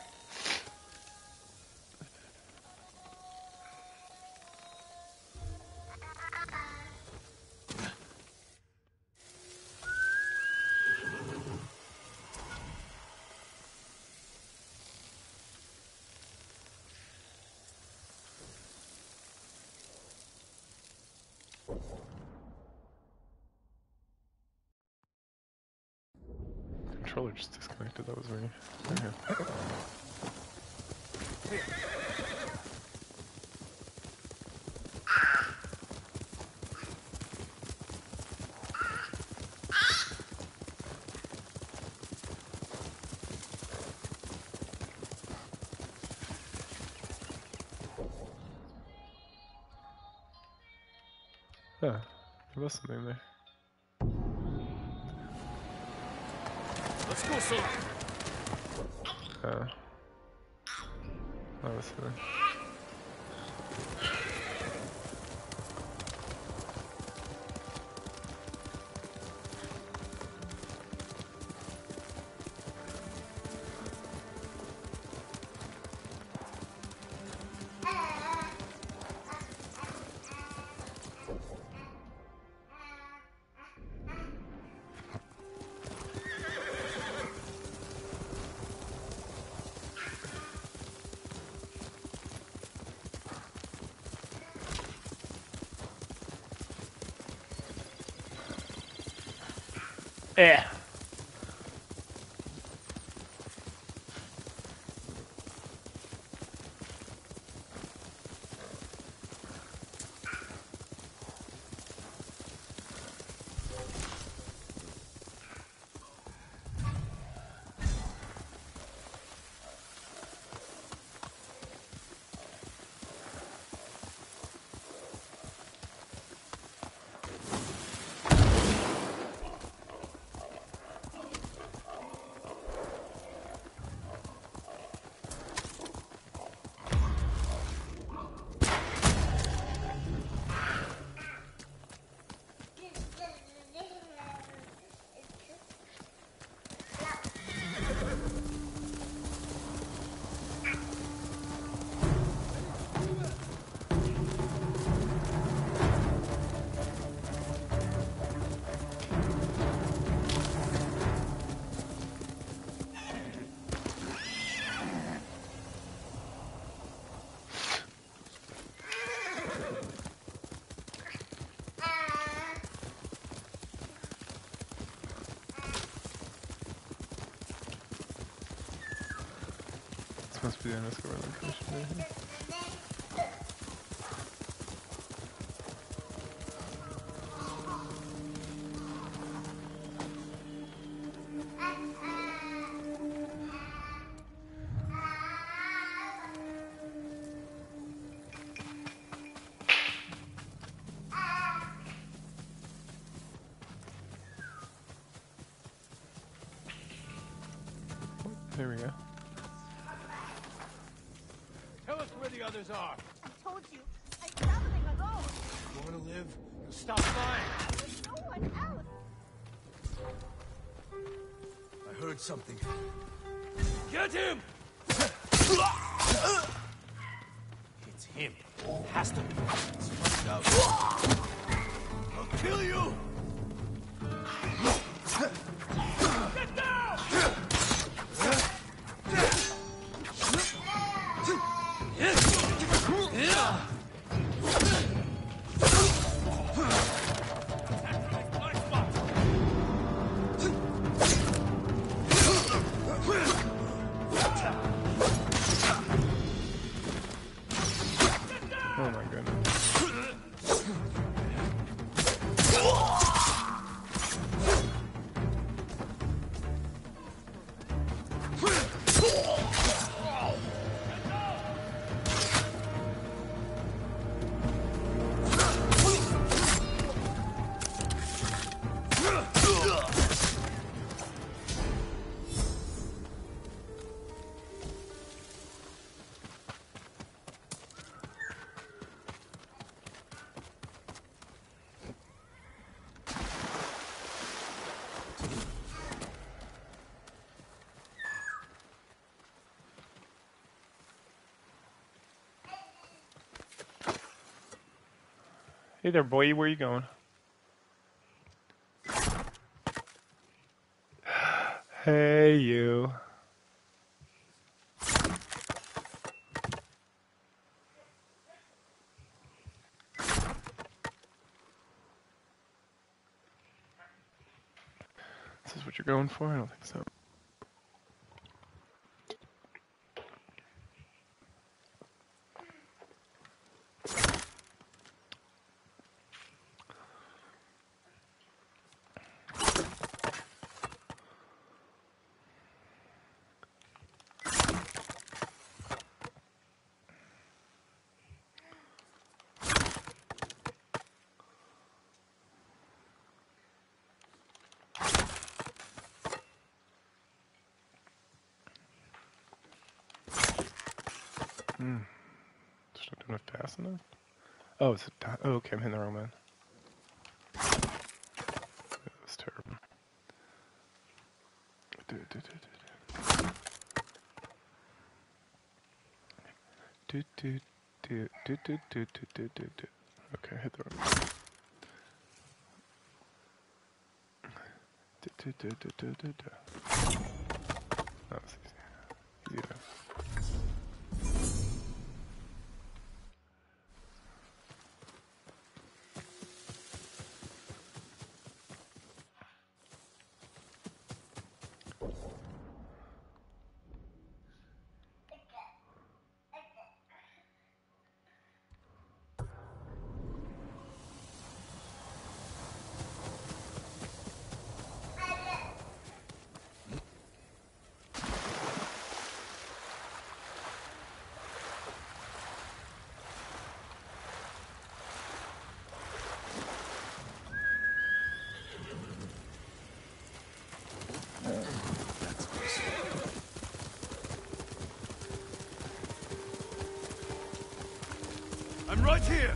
Controller just disconnected, that was weird. Yeah, there was something there. Let's go, son. That was silly. Yeah. Must be the Nesca location. There we go. Tell us where the others are. I told you, I'm traveling alone. You want to live? Then stop lying. There's no one else. I heard something. Get him! It's him. Has to be. Let's find out. I'll kill you! Get down! Get down! Oh my goodness. Hey there, boy. Where you going? Hey, you. This is what you're going for? I don't think so. Just not doing it fast enough? Oh, it's a oh, okay, I'm hitting the wrong one. That was terrible. Okay, hit the wrong one. That was easy. Yeah. I'm right here.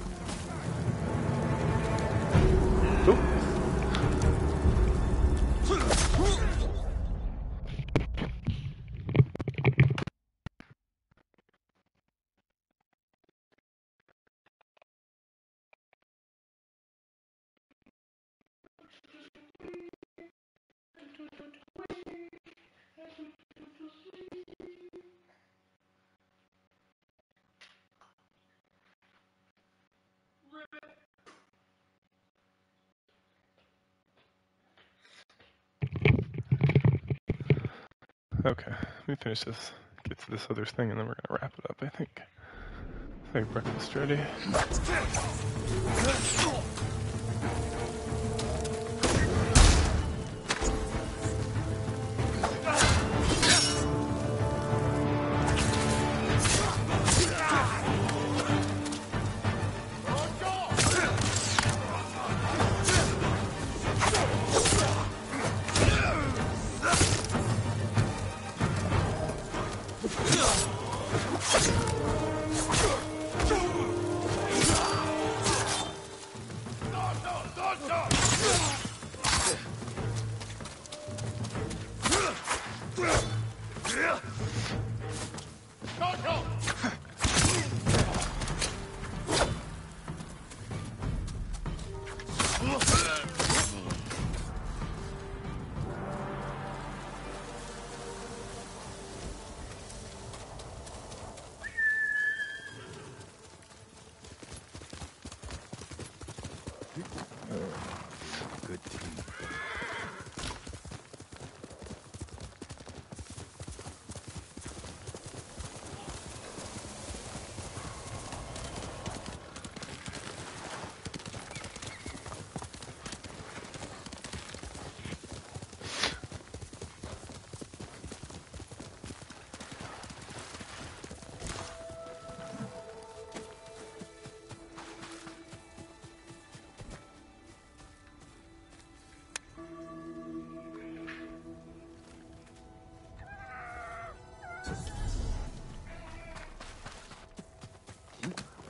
Okay, let me finish this, get to this other thing, and then we're gonna wrap it up, I think. I think breakfast ready.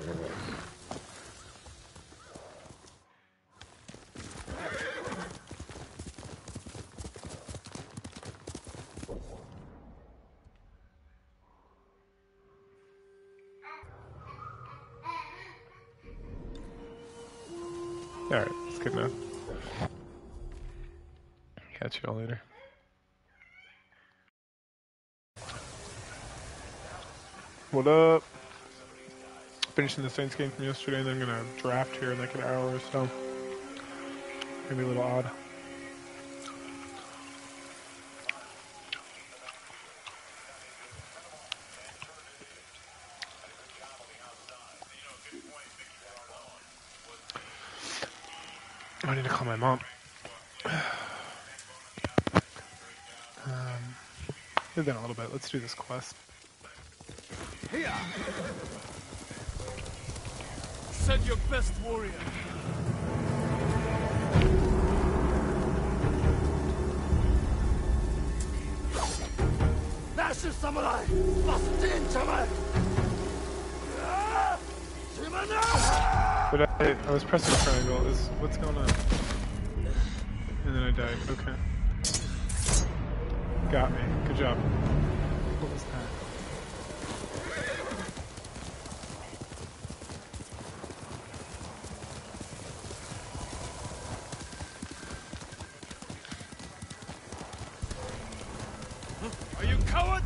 Alright, that's good enough. Catch you all later. What up? Finishing the Saints game from yesterday, and then I'm gonna draft here in like an hour or so. Gonna be a little odd. I need to call my mom. We've been a little bit. Let's do this quest. Here! Send your best warrior. Nash Samurai! Bastin Samurai! But I was pressing triangle. What's going on? And then I died. Okay. Got me. Good job. What was that? Are you cowards?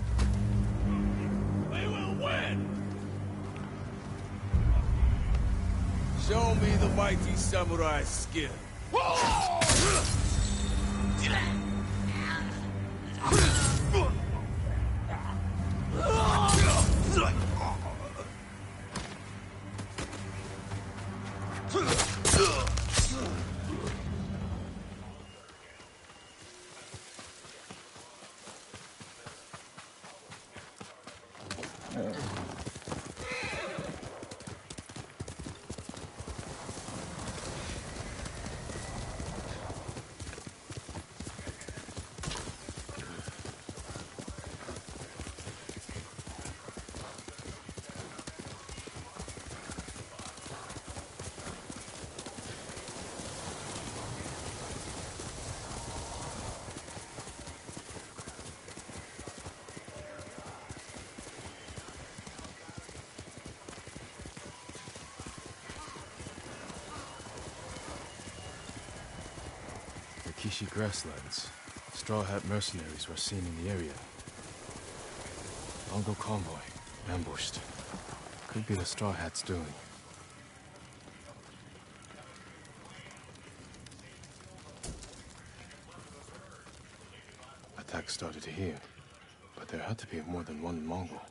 We will win! Show me the mighty samurai skill. Kishi grasslands. Straw Hat mercenaries were seen in the area. Mongol convoy, ambushed. Could be the Straw Hats doing. Attack started here, but there had to be more than one Mongol.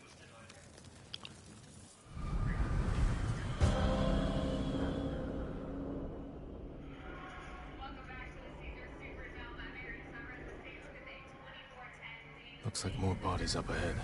Looks like more bodies up ahead.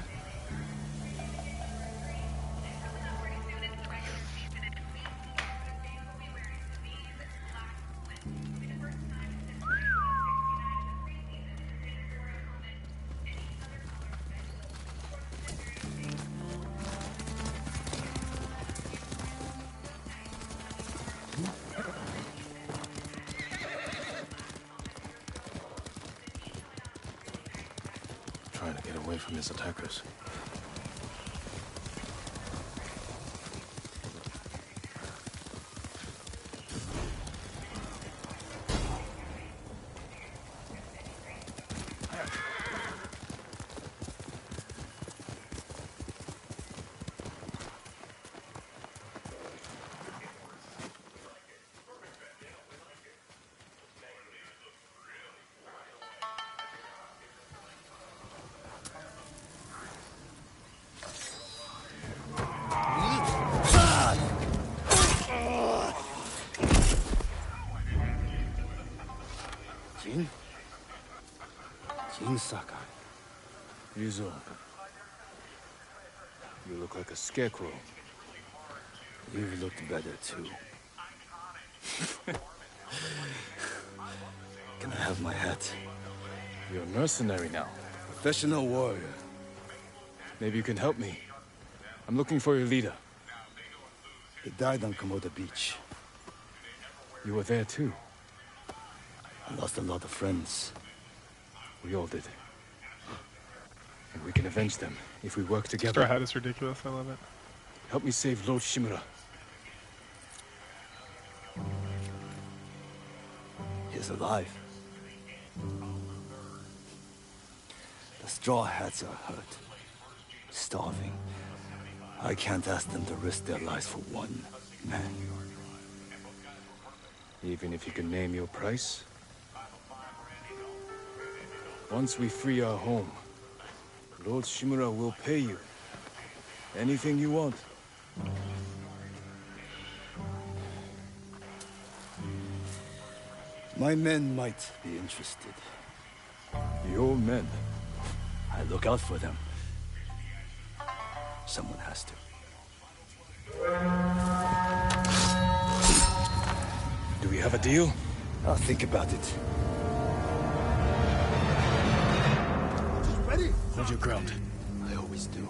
Trying to get away from his attackers. Jin Sakai. Ryuzo. You look like a scarecrow. You've looked better, too. Can I have my hat? You're a mercenary now. Professional warrior. Maybe you can help me. I'm looking for your leader. He died on Komoda Beach. You were there too? I lost a lot of friends. We all did. And we can avenge them if we work together. Straw Hat is ridiculous, I love it. Help me save Lord Shimura. He's alive. The Straw Hats are hurt. Starving. I can't ask them to risk their lives for one man. Even if you can name your price? Once we free our home, Lord Shimura will pay you. Anything you want. My men might be interested. Your men? I look out for them. Someone has to. Do we have a deal? I'll think about it. Ready? Hold your ground. I always do.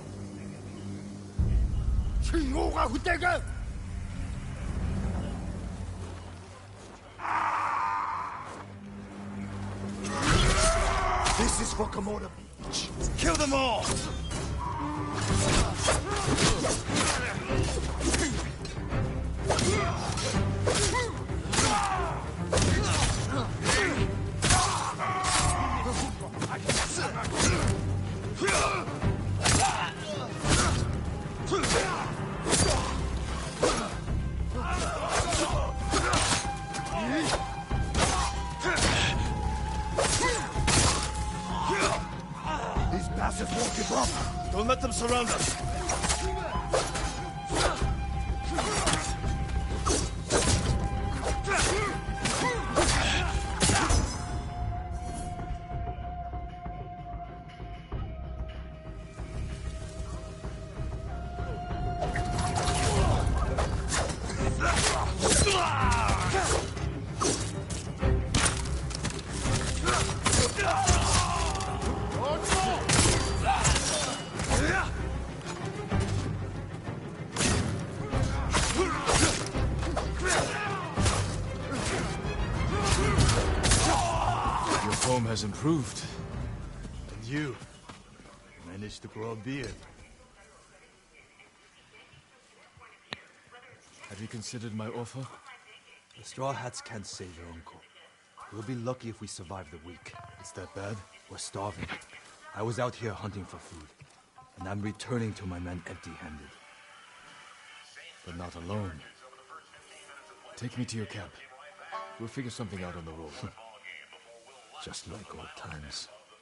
This is for Komoda Beach. Kill them all! These bastards won't give up. Don't let them surround us. Form has improved. And you managed to grow a beard. Have you considered my offer? The Straw Hats can't save your uncle. We'll be lucky if we survive the week. It's that bad? We're starving. I was out here hunting for food, and I'm returning to my men empty-handed. But not alone. Take me to your camp. We'll figure something out on the road. Just like old times.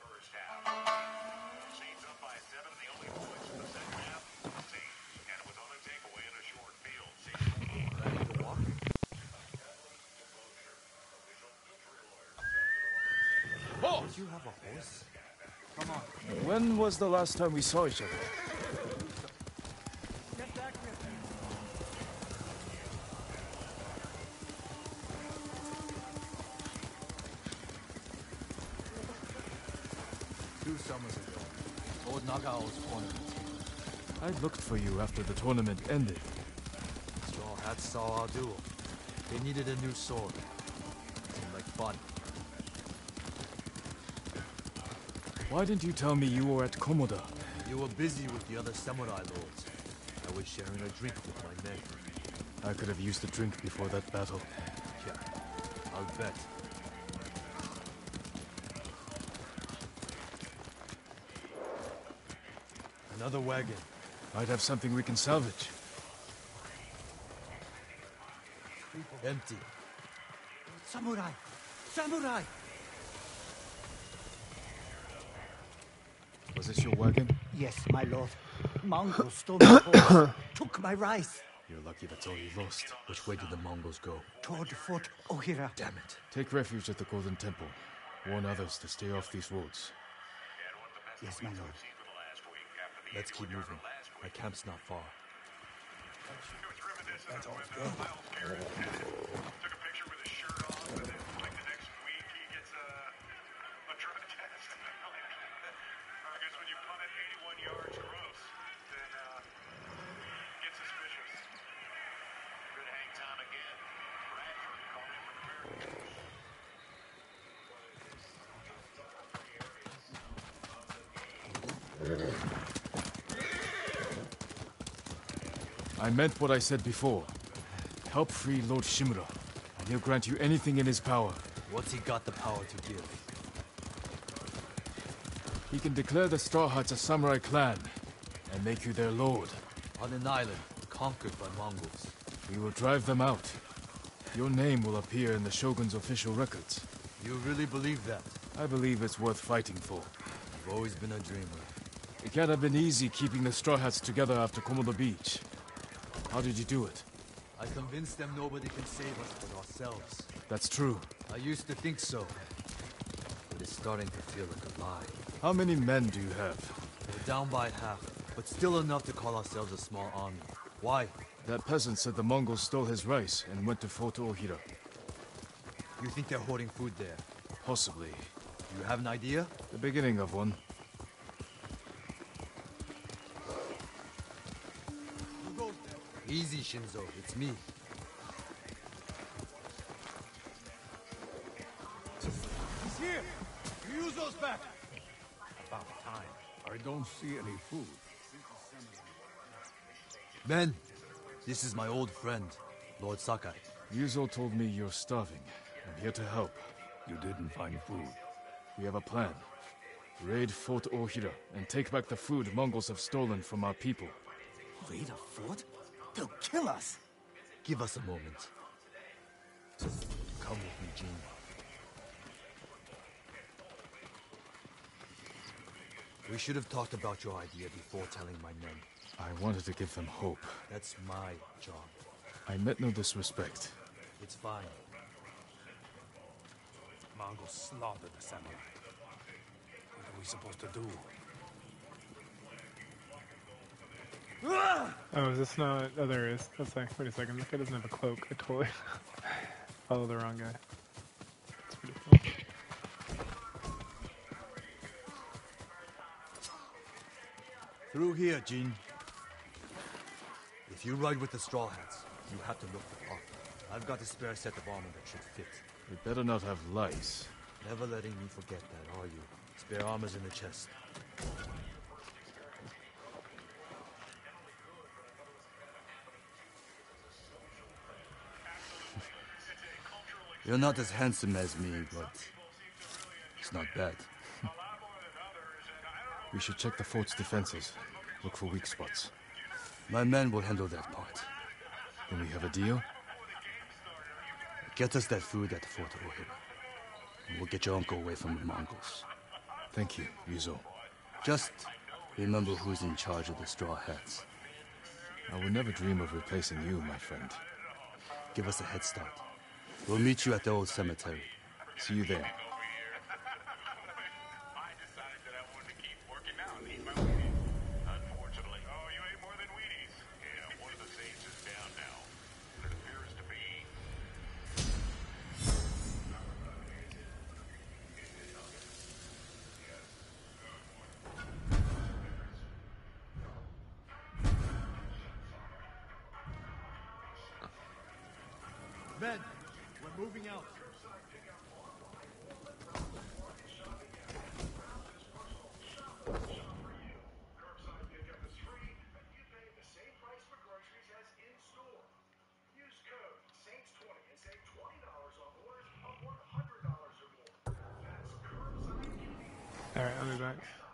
Did you have a horse? Come on. When was the last time we saw each other? Summers ago, Lord Nagao's tournament. I looked for you after the tournament ended. Straw Hats saw our duel. They needed a new sword. Seemed like fun. Why didn't you tell me you were at Komoda? You were busy with the other samurai lords. I was sharing a drink with my men. I could have used a drink before that battle. Yeah, I'll bet. Another wagon. Might have something we can salvage. Empty. Samurai! Samurai! Was this your wagon? Yes, my lord. Mongols stole my horse, took my rice. You're lucky that's all you lost. Which way did the Mongols go? Toward Fort Ohira. Damn it. Take refuge at the Golden Temple. Warn others to stay off these roads. Yes, my lord. Let's keep moving. My camp's not far. That's all good. Took a picture with his shirt off, and then like the next week he gets a drug test. I guess when you punt it 81 yards gross, then get suspicious. I meant what I said before. Help free Lord Shimura, and he'll grant you anything in his power. What's he got the power to give? He can declare the Straw Hats a samurai clan, and make you their lord. On an island, conquered by Mongols. We will drive them out. Your name will appear in the Shogun's official records. You really believe that? I believe it's worth fighting for. You've always been a dreamer. It can't have been easy keeping the Straw Hats together after Komoda Beach. How did you do it? I convinced them nobody can save us but ourselves. That's true. I used to think so. But it's starting to feel like a lie. How many men do you have? We're down by half, but still enough to call ourselves a small army. Why? That peasant said the Mongols stole his rice and went to Fort Ohira. You think they're hoarding food there? Possibly. You have an idea? The beginning of one. Easy, Shinzo. It's me. He's here! Ryuzo's back! About time. I don't see any food. Men, this is my old friend, Lord Sakai. Ryuzo told me you're starving. I'm here to help. You didn't find food. We have a plan. Raid Fort Ohira and take back the food Mongols have stolen from our people. Raid a fort? They'll kill us! Give us a moment. Come with me, Jin. We should have talked about your idea before telling my men. I wanted to give them hope. That's my job. I meant no disrespect. It's fine. Mongols slaughtered the samurai. What are we supposed to do? Oh, is this not? Oh, there is. That's like, wait a second. This guy doesn't have a cloak. I totally follow the wrong guy. That's pretty cool. Through here, Jin. If you ride with the Straw Hats, you have to look the part. I've got a spare set of armor that should fit. We better not have lice. Never letting me forget that, are you? Spare armor's in the chest. You're not as handsome as me, but it's not bad. We should check the fort's defenses. Look for weak spots. My men will handle that part. Then we have a deal? Get us that food at the Fort Ohira. And we'll get your uncle away from the Mongols. Thank you, Ryuzo. Just remember who's in charge of the Straw Hats. I would never dream of replacing you, my friend. Give us a head start. We'll meet you at the old cemetery. See you there. Men, we're moving out. Alright, I'll be back.